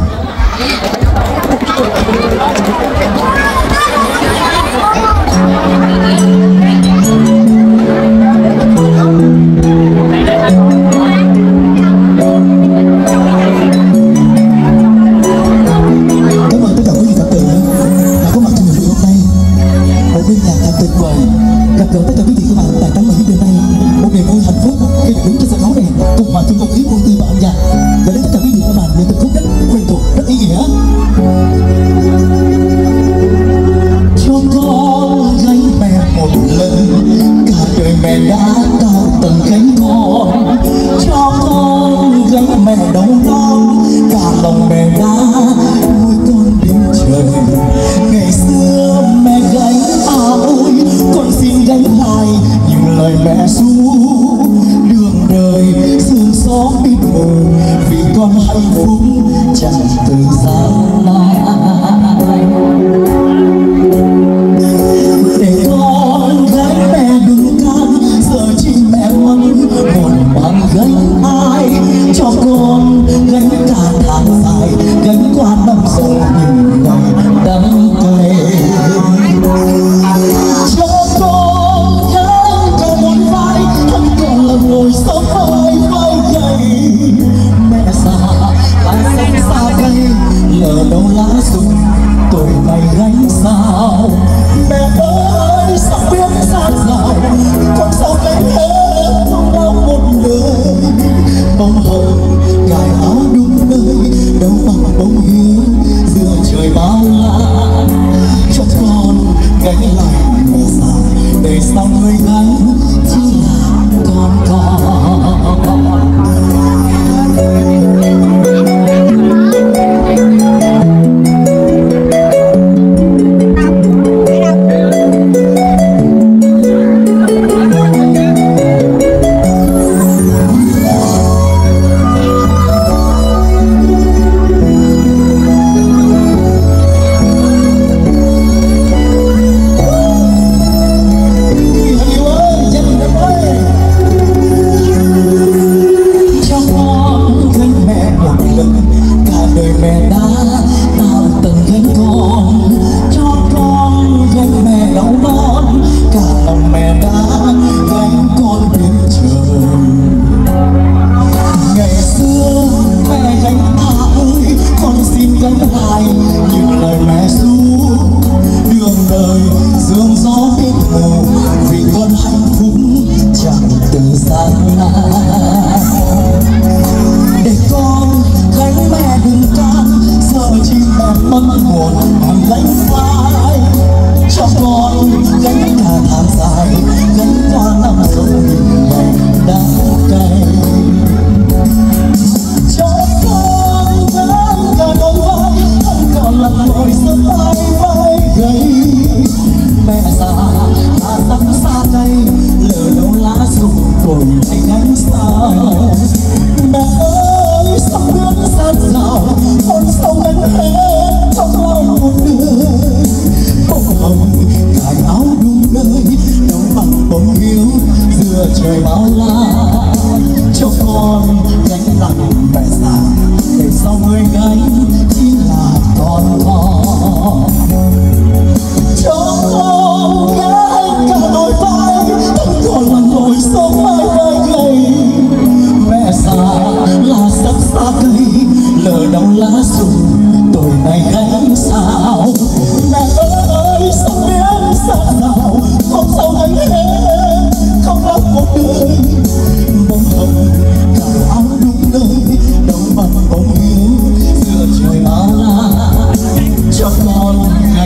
Cho con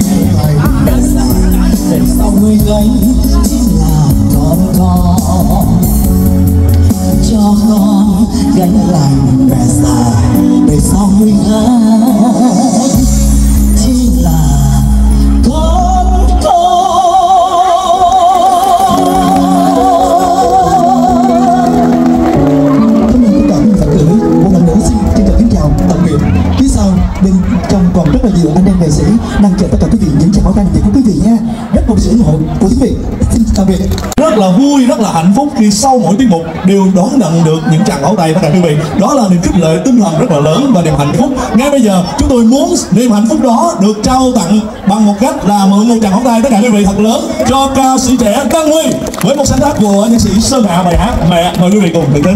rất là vui, rất là hạnh phúc khi sau mỗi tiết mục đều đón nhận được những tràng pháo tay tất cả quý vị. Đó là niềm khích lệ tinh thần rất là lớn và niềm hạnh phúc. Ngay bây giờ chúng tôi muốn niềm hạnh phúc đó được trao tặng bằng một cách là mượn một tràng pháo tay tất cả quý vị thật lớn cho ca sĩ trẻ Tân Huy với một sáng tác của nhạc sĩ Sơn Hạ, bài hát Mẹ. Mời quý vị cùng thưởng thức.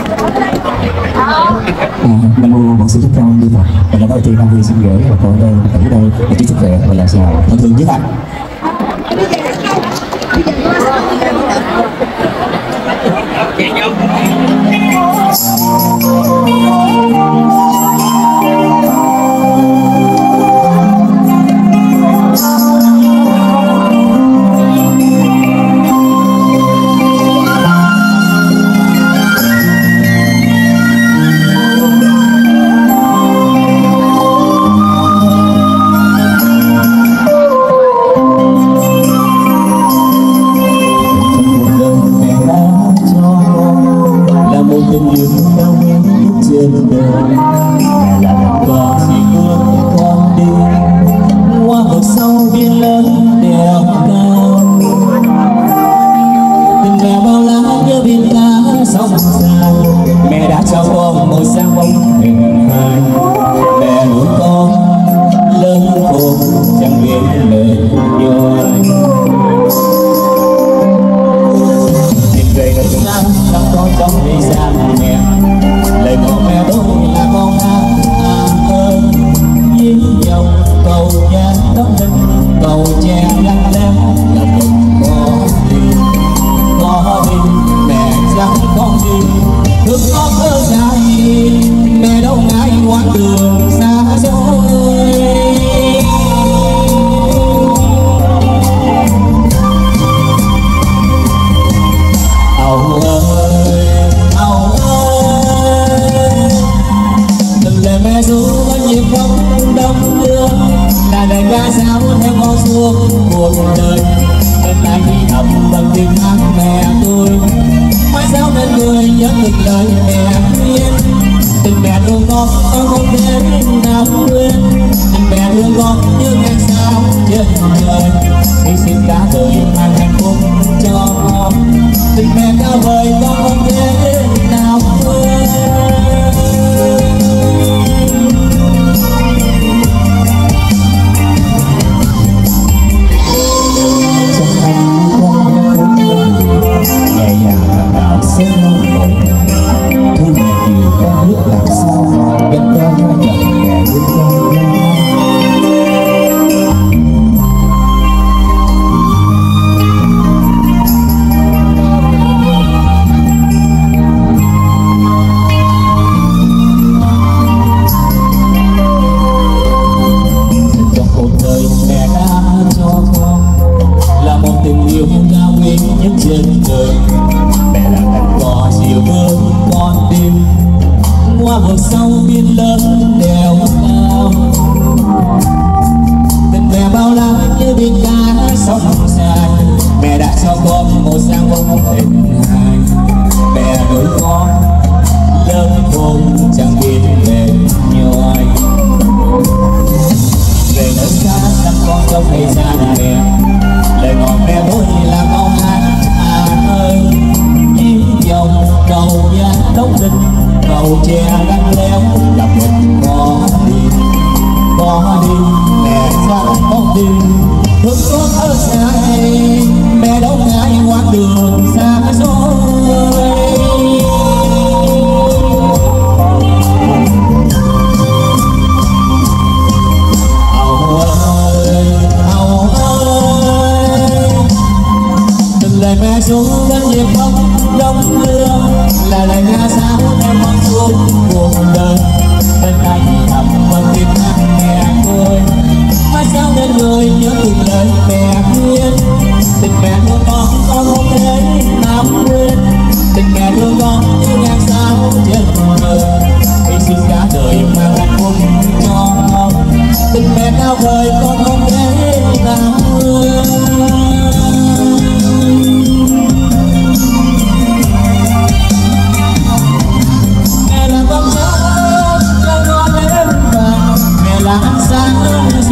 Nam mô Bổn Sư Thích Ca Mâu Ni Phật. Và lần đầu tiên Tân Huy xin gửi một câu đây ở đây và chúc sức khỏe và là chào thân thương nhất ạ.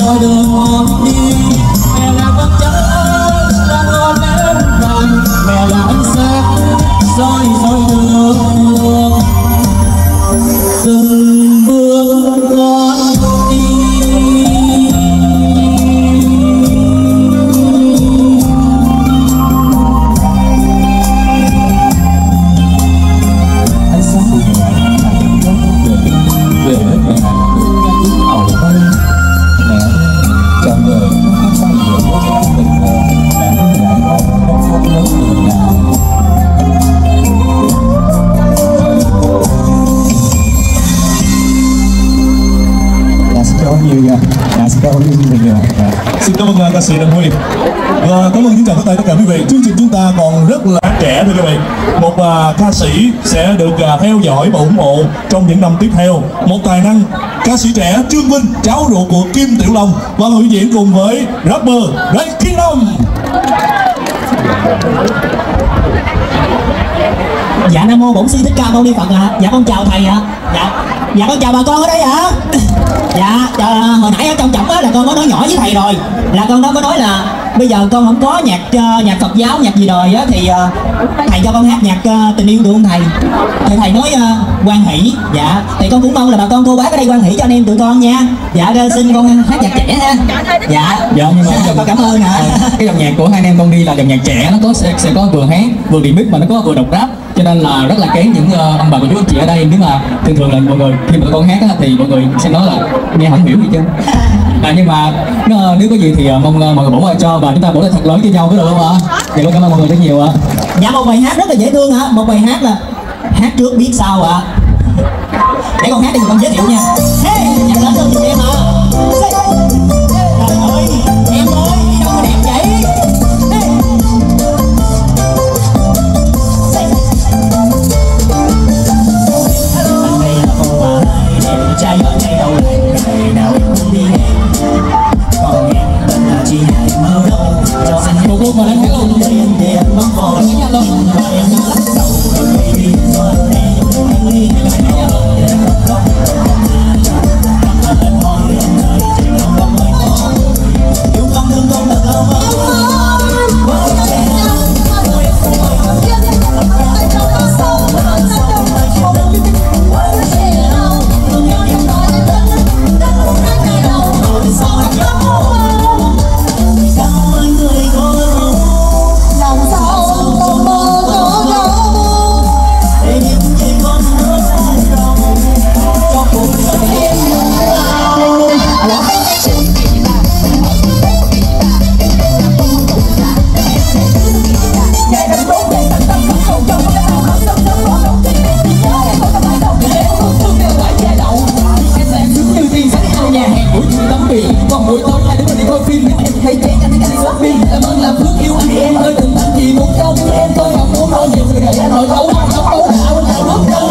Mẹ là con cháu ra ngôi nếp vàng, mẹ là ca sĩ Đặng Huy. Và cảm ơn kính chào tất cả quý vị. Chương trình chúng ta còn rất là trẻ thưa quý vị. Một ca sĩ sẽ được theo dõi và ủng hộ trong những năm tiếp theo. Một tài năng ca sĩ trẻ Trương Vinh, cháu ruột của Kim Tiểu Long, và biểu diễn cùng với rapper Ray Kingdom. Dạ Nam Mô Bổn Sư Thích Ca Mâu Ni Phật ạ. Dạ con chào thầy ạ. Dạ con chào bà con ở đây ạ. Dạ hồi nãy ở trong chổng á là con có nói nhỏ với thầy rồi, là con đó có nói là bây giờ con không có nhạc Phật giáo, nhạc gì đời á, thì thầy cho con hát nhạc tình yêu được không thầy? Thì thầy nói hoan hỷ. Dạ thì con cũng mong là bà con cô bác ở đây hoan hỷ cho anh em tụi con nha. Dạ xin con hát nhạc trẻ ha. Dạ nhưng mà con cảm ơn ạ. Cái dòng nhạc của hai anh em con đi là dòng nhạc trẻ, nó sẽ có vừa hát vừa remix mà nó có vừa đọc rap, cho nên là rất là kén những ông bà cô chú anh chị ở đây. Nếu mà thường là mọi người khi mà con hát á, thì mọi người sẽ nói là nghe không hiểu gì chứ. Nhưng mà nếu có gì thì mong mọi người bỏ qua cho, và chúng ta bỏ lại thật lớn cho nhau, có được không ạ? Dạ con cảm ơn mọi người rất nhiều ạ. Dạ một bài hát rất là dễ thương ạ. Một bài hát là hát trước biết sau ạ. Để con hát đi con giới thiệu nha. Hey, nhạc lên luôn em ạ. Trời ơi, em ơi, đi đâu mà đẹp vậy? Trai ở đây đâu lại ngày nào em cũng đi ngang, còn em vẫn là chỉ hãy mơ đâu cho anh Một lúc mà đánh hát luôn tiền tiền bóng vòi nhưng mà em đã bắt đầu rồi đi rồi em đi lại mẹ ơi em không cảm ơn hỏi em ơi chỉ không có mới có yêu con đừng con thật lâu với em rồi em không phải không biết anh trong đó sâu mà anh sâu mà không biết với em đâu đừng yêu em nói em đất một cái ngày đầu rồi sao anh không cảm ơn người có lòng sao không mơ có đâu để những gì con hứa lòng cho cuộc sống em ngày đánh tốt ngày thành tâm không sâu trong cái nào không sâu trong đó đâu nhớ em không phải đâu để em không thương em lại che đậu em là em giống như tiên sách ao nhà hàng buổi chiều tắm biển, còn buổi tối hai đứa mình đi coi phim em thấy chán anh đi shopping làm ơn làm phước yêu anh em ơi đừng tặng gì muốn cho em tôi không muốn nói nhiều người để nội thấu không đấu đạo bước đâu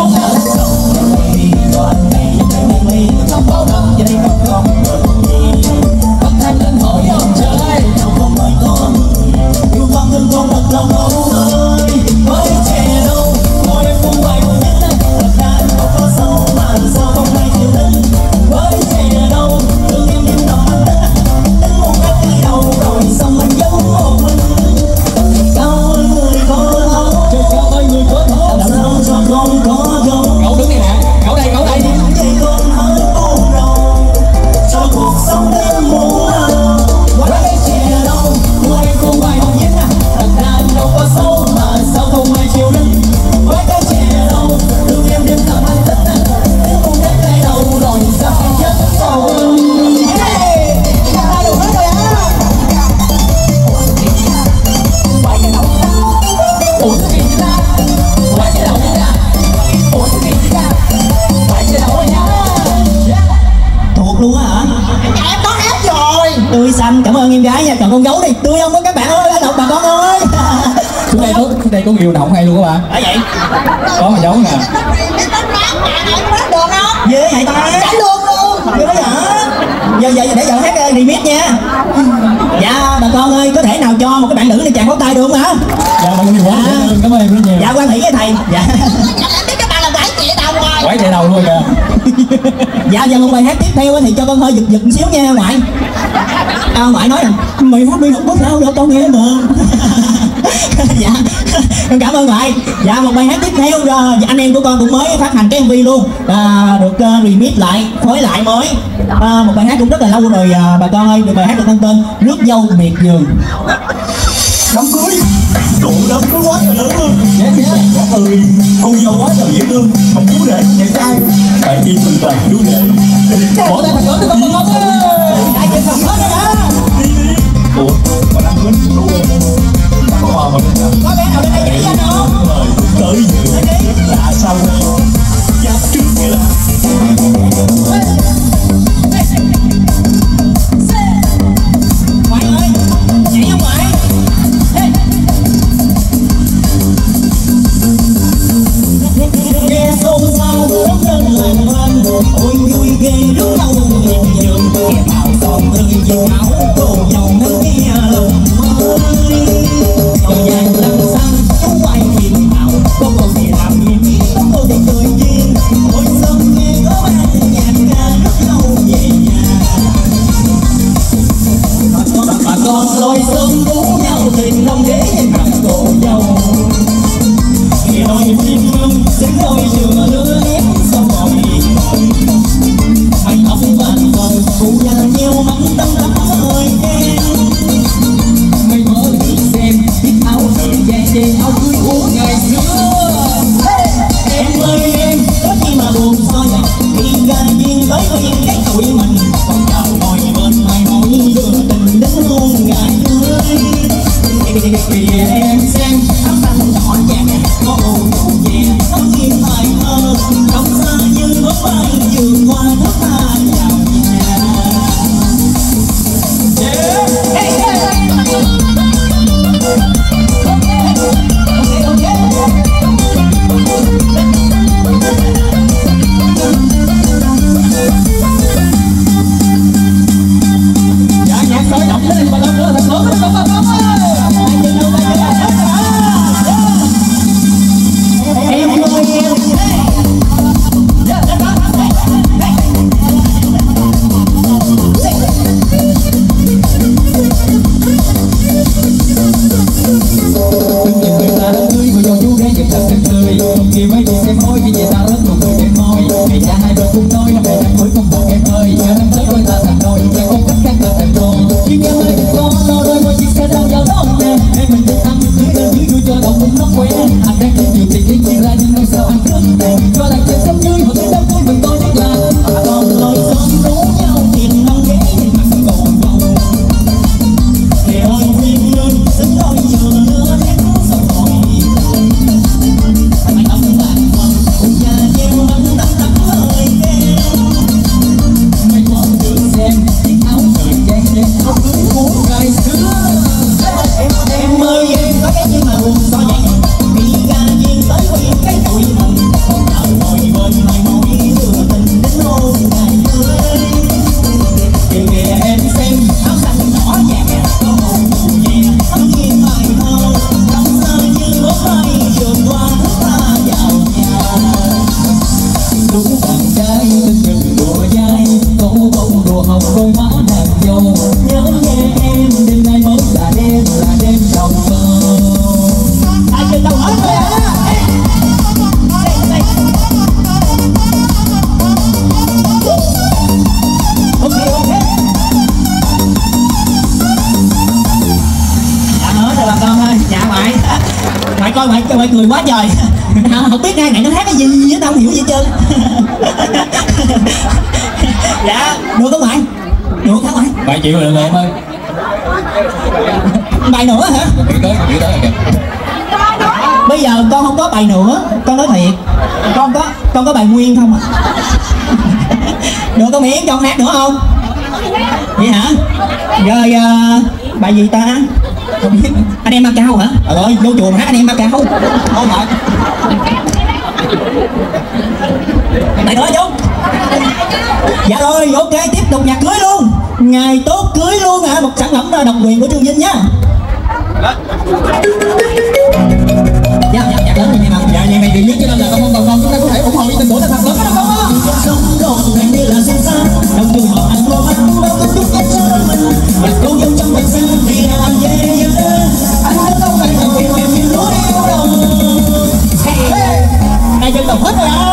không bao năm giờ đây không còn bắt thanh lên hỏi ông trời không mời con yêu con đừng con thật lòng ông ơi với trẻ đâu ngồi em không phải một nhất thật ra em không có sâu mà sao không hay chịu đựng với trẻ đâu thương em nhưng lòng anh đánh một cái cây đầu rồi xong anh giấu một mình cao ơn người có thấu cao ơn người có thấu làm sao cho con có dấu cậu đứng đây nè cậu đây thì con hơi buồn rầu cho cuộc sống em muốn với trẻ đâu ngồi em không phải học nhất thật ra em đâu có xấu mà sao không ai chịu đựng với cái trẻ đâu thương em đêm thầm anh thích đến một cái cây đầu rồi sao anh chết sâu thuộc luôn á hả? Em có hát rồi. Tươi xanh, cảm ơn em gái nha. Còn con gấu đi, tươi không có các bạn ơi, anh học bà con ơi. Xuống đây có nhiều động hay luôn các bạn. Phải vậy? Có mà giấu nè. Được không? Dễ vậy ta? Trả luôn luôn. Dễ hả? Giờ để giờ hát remix nha. Dạ bà con ơi, có thể nào cho một cái bạn nữ này chàng có tay được không hả? Dạ mọi người cảm ơn em rất nhiều. Dạ quan hỷ với thầy. Dạ. Quái chạy đầu luôn kìa. Dạ giờ một bài hát tiếp theo thì cho con hơi giật một xíu nha ngoại. Ngoại nói là mày hát đi không có sao đâu con nghe mà. Dạ con cảm ơn ngoại. Dạ một bài hát tiếp theo rồi anh em của con cũng mới phát hành cái MV luôn, được remix lại, phối lại mới. Một bài hát cũng rất là lâu rồi bà con ơi. Được bài hát được mang tên Rước Dâu Miệt Vườn. Đám cưới đủ đám cưới quá trời lớn luôn. Ơi cô dâu quá trời dễ thương mà chú rể không nhận ai tại vì mình toàn chú rể Bộ tay thật lớn cho con ơi. Đại diện phần hết rồi đó. Ủa mà đám cưới đủ có hòa mà có bé nào lên đây chỉ anh không? Tới dự lạ sao giáp trước kia là Ngoại ơi cho mày cười quá trời. Không biết ngay này nó hát cái gì á, tao không hiểu gì hết trơn. Dạ, được không mày? Được không mày? Mày chịu rồi em ơi. Bài nữa hả? Nghĩ tới rồi kìa. Bây giờ con không có bài nữa, con nói thiệt. Con có bài nguyên không ạ? Được con Miễn cho con hát nữa không? Vậy hả? Rồi bài gì ta? Không biết. Anh em Macau hả? Rồi vô chùa mà hát anh em Macau. Thôi mệt. Bài nữa chú. Dạ rồi, ok, tiếp tục nhạc cưới luôn. Ngày tốt cưới luôn hả? Một sản phẩm độc quyền của Trương Vinh nhá. Dạ lớn như nào? Dạ nhạc này được nhất cho nên là con chúng ta có thể ủng hộ tên tuổi là thành lớn đó không á. Sống đồng gần như là sinh xa, đồng chung họ anh vô mắt đâu có chút cách cho mình. Nhạc cô dâu trong bài xanh vì làm dễ nhớ. Anh đã không phải đồng tiền em như núi yêu đồng. Này dân tộc hết rồi à.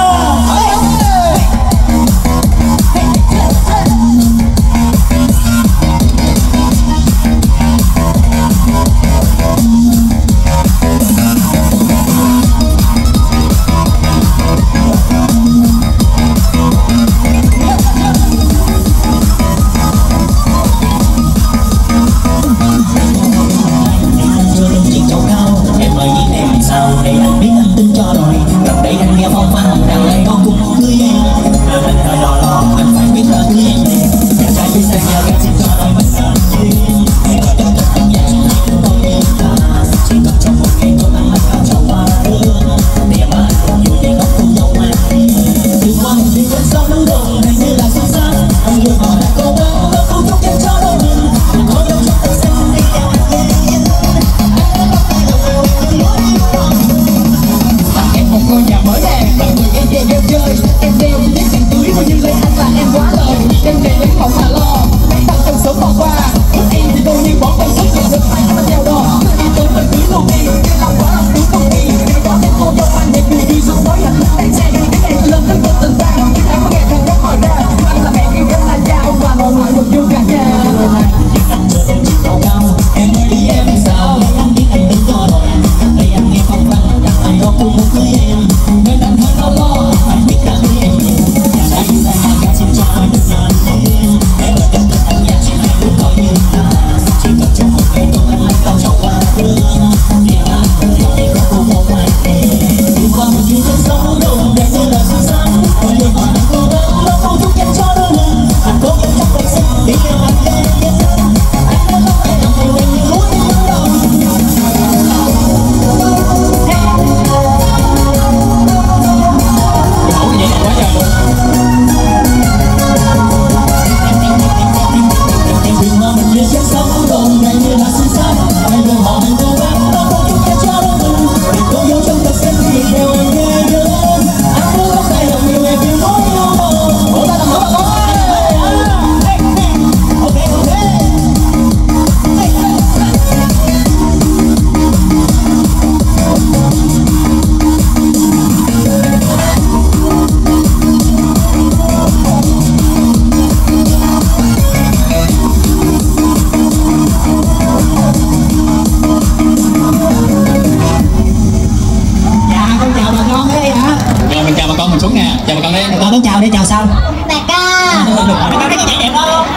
Con chào để chào sau. Đại ca. Đại ca thấy chị đẹp không?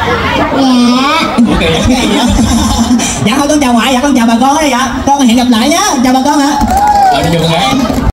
Dạ. Dạ thôi con chào ngoại, dạ con chào bà con đây dạ. Con hẹn gặp lại nhé. Chào bà con ạ. Đi vô con gái.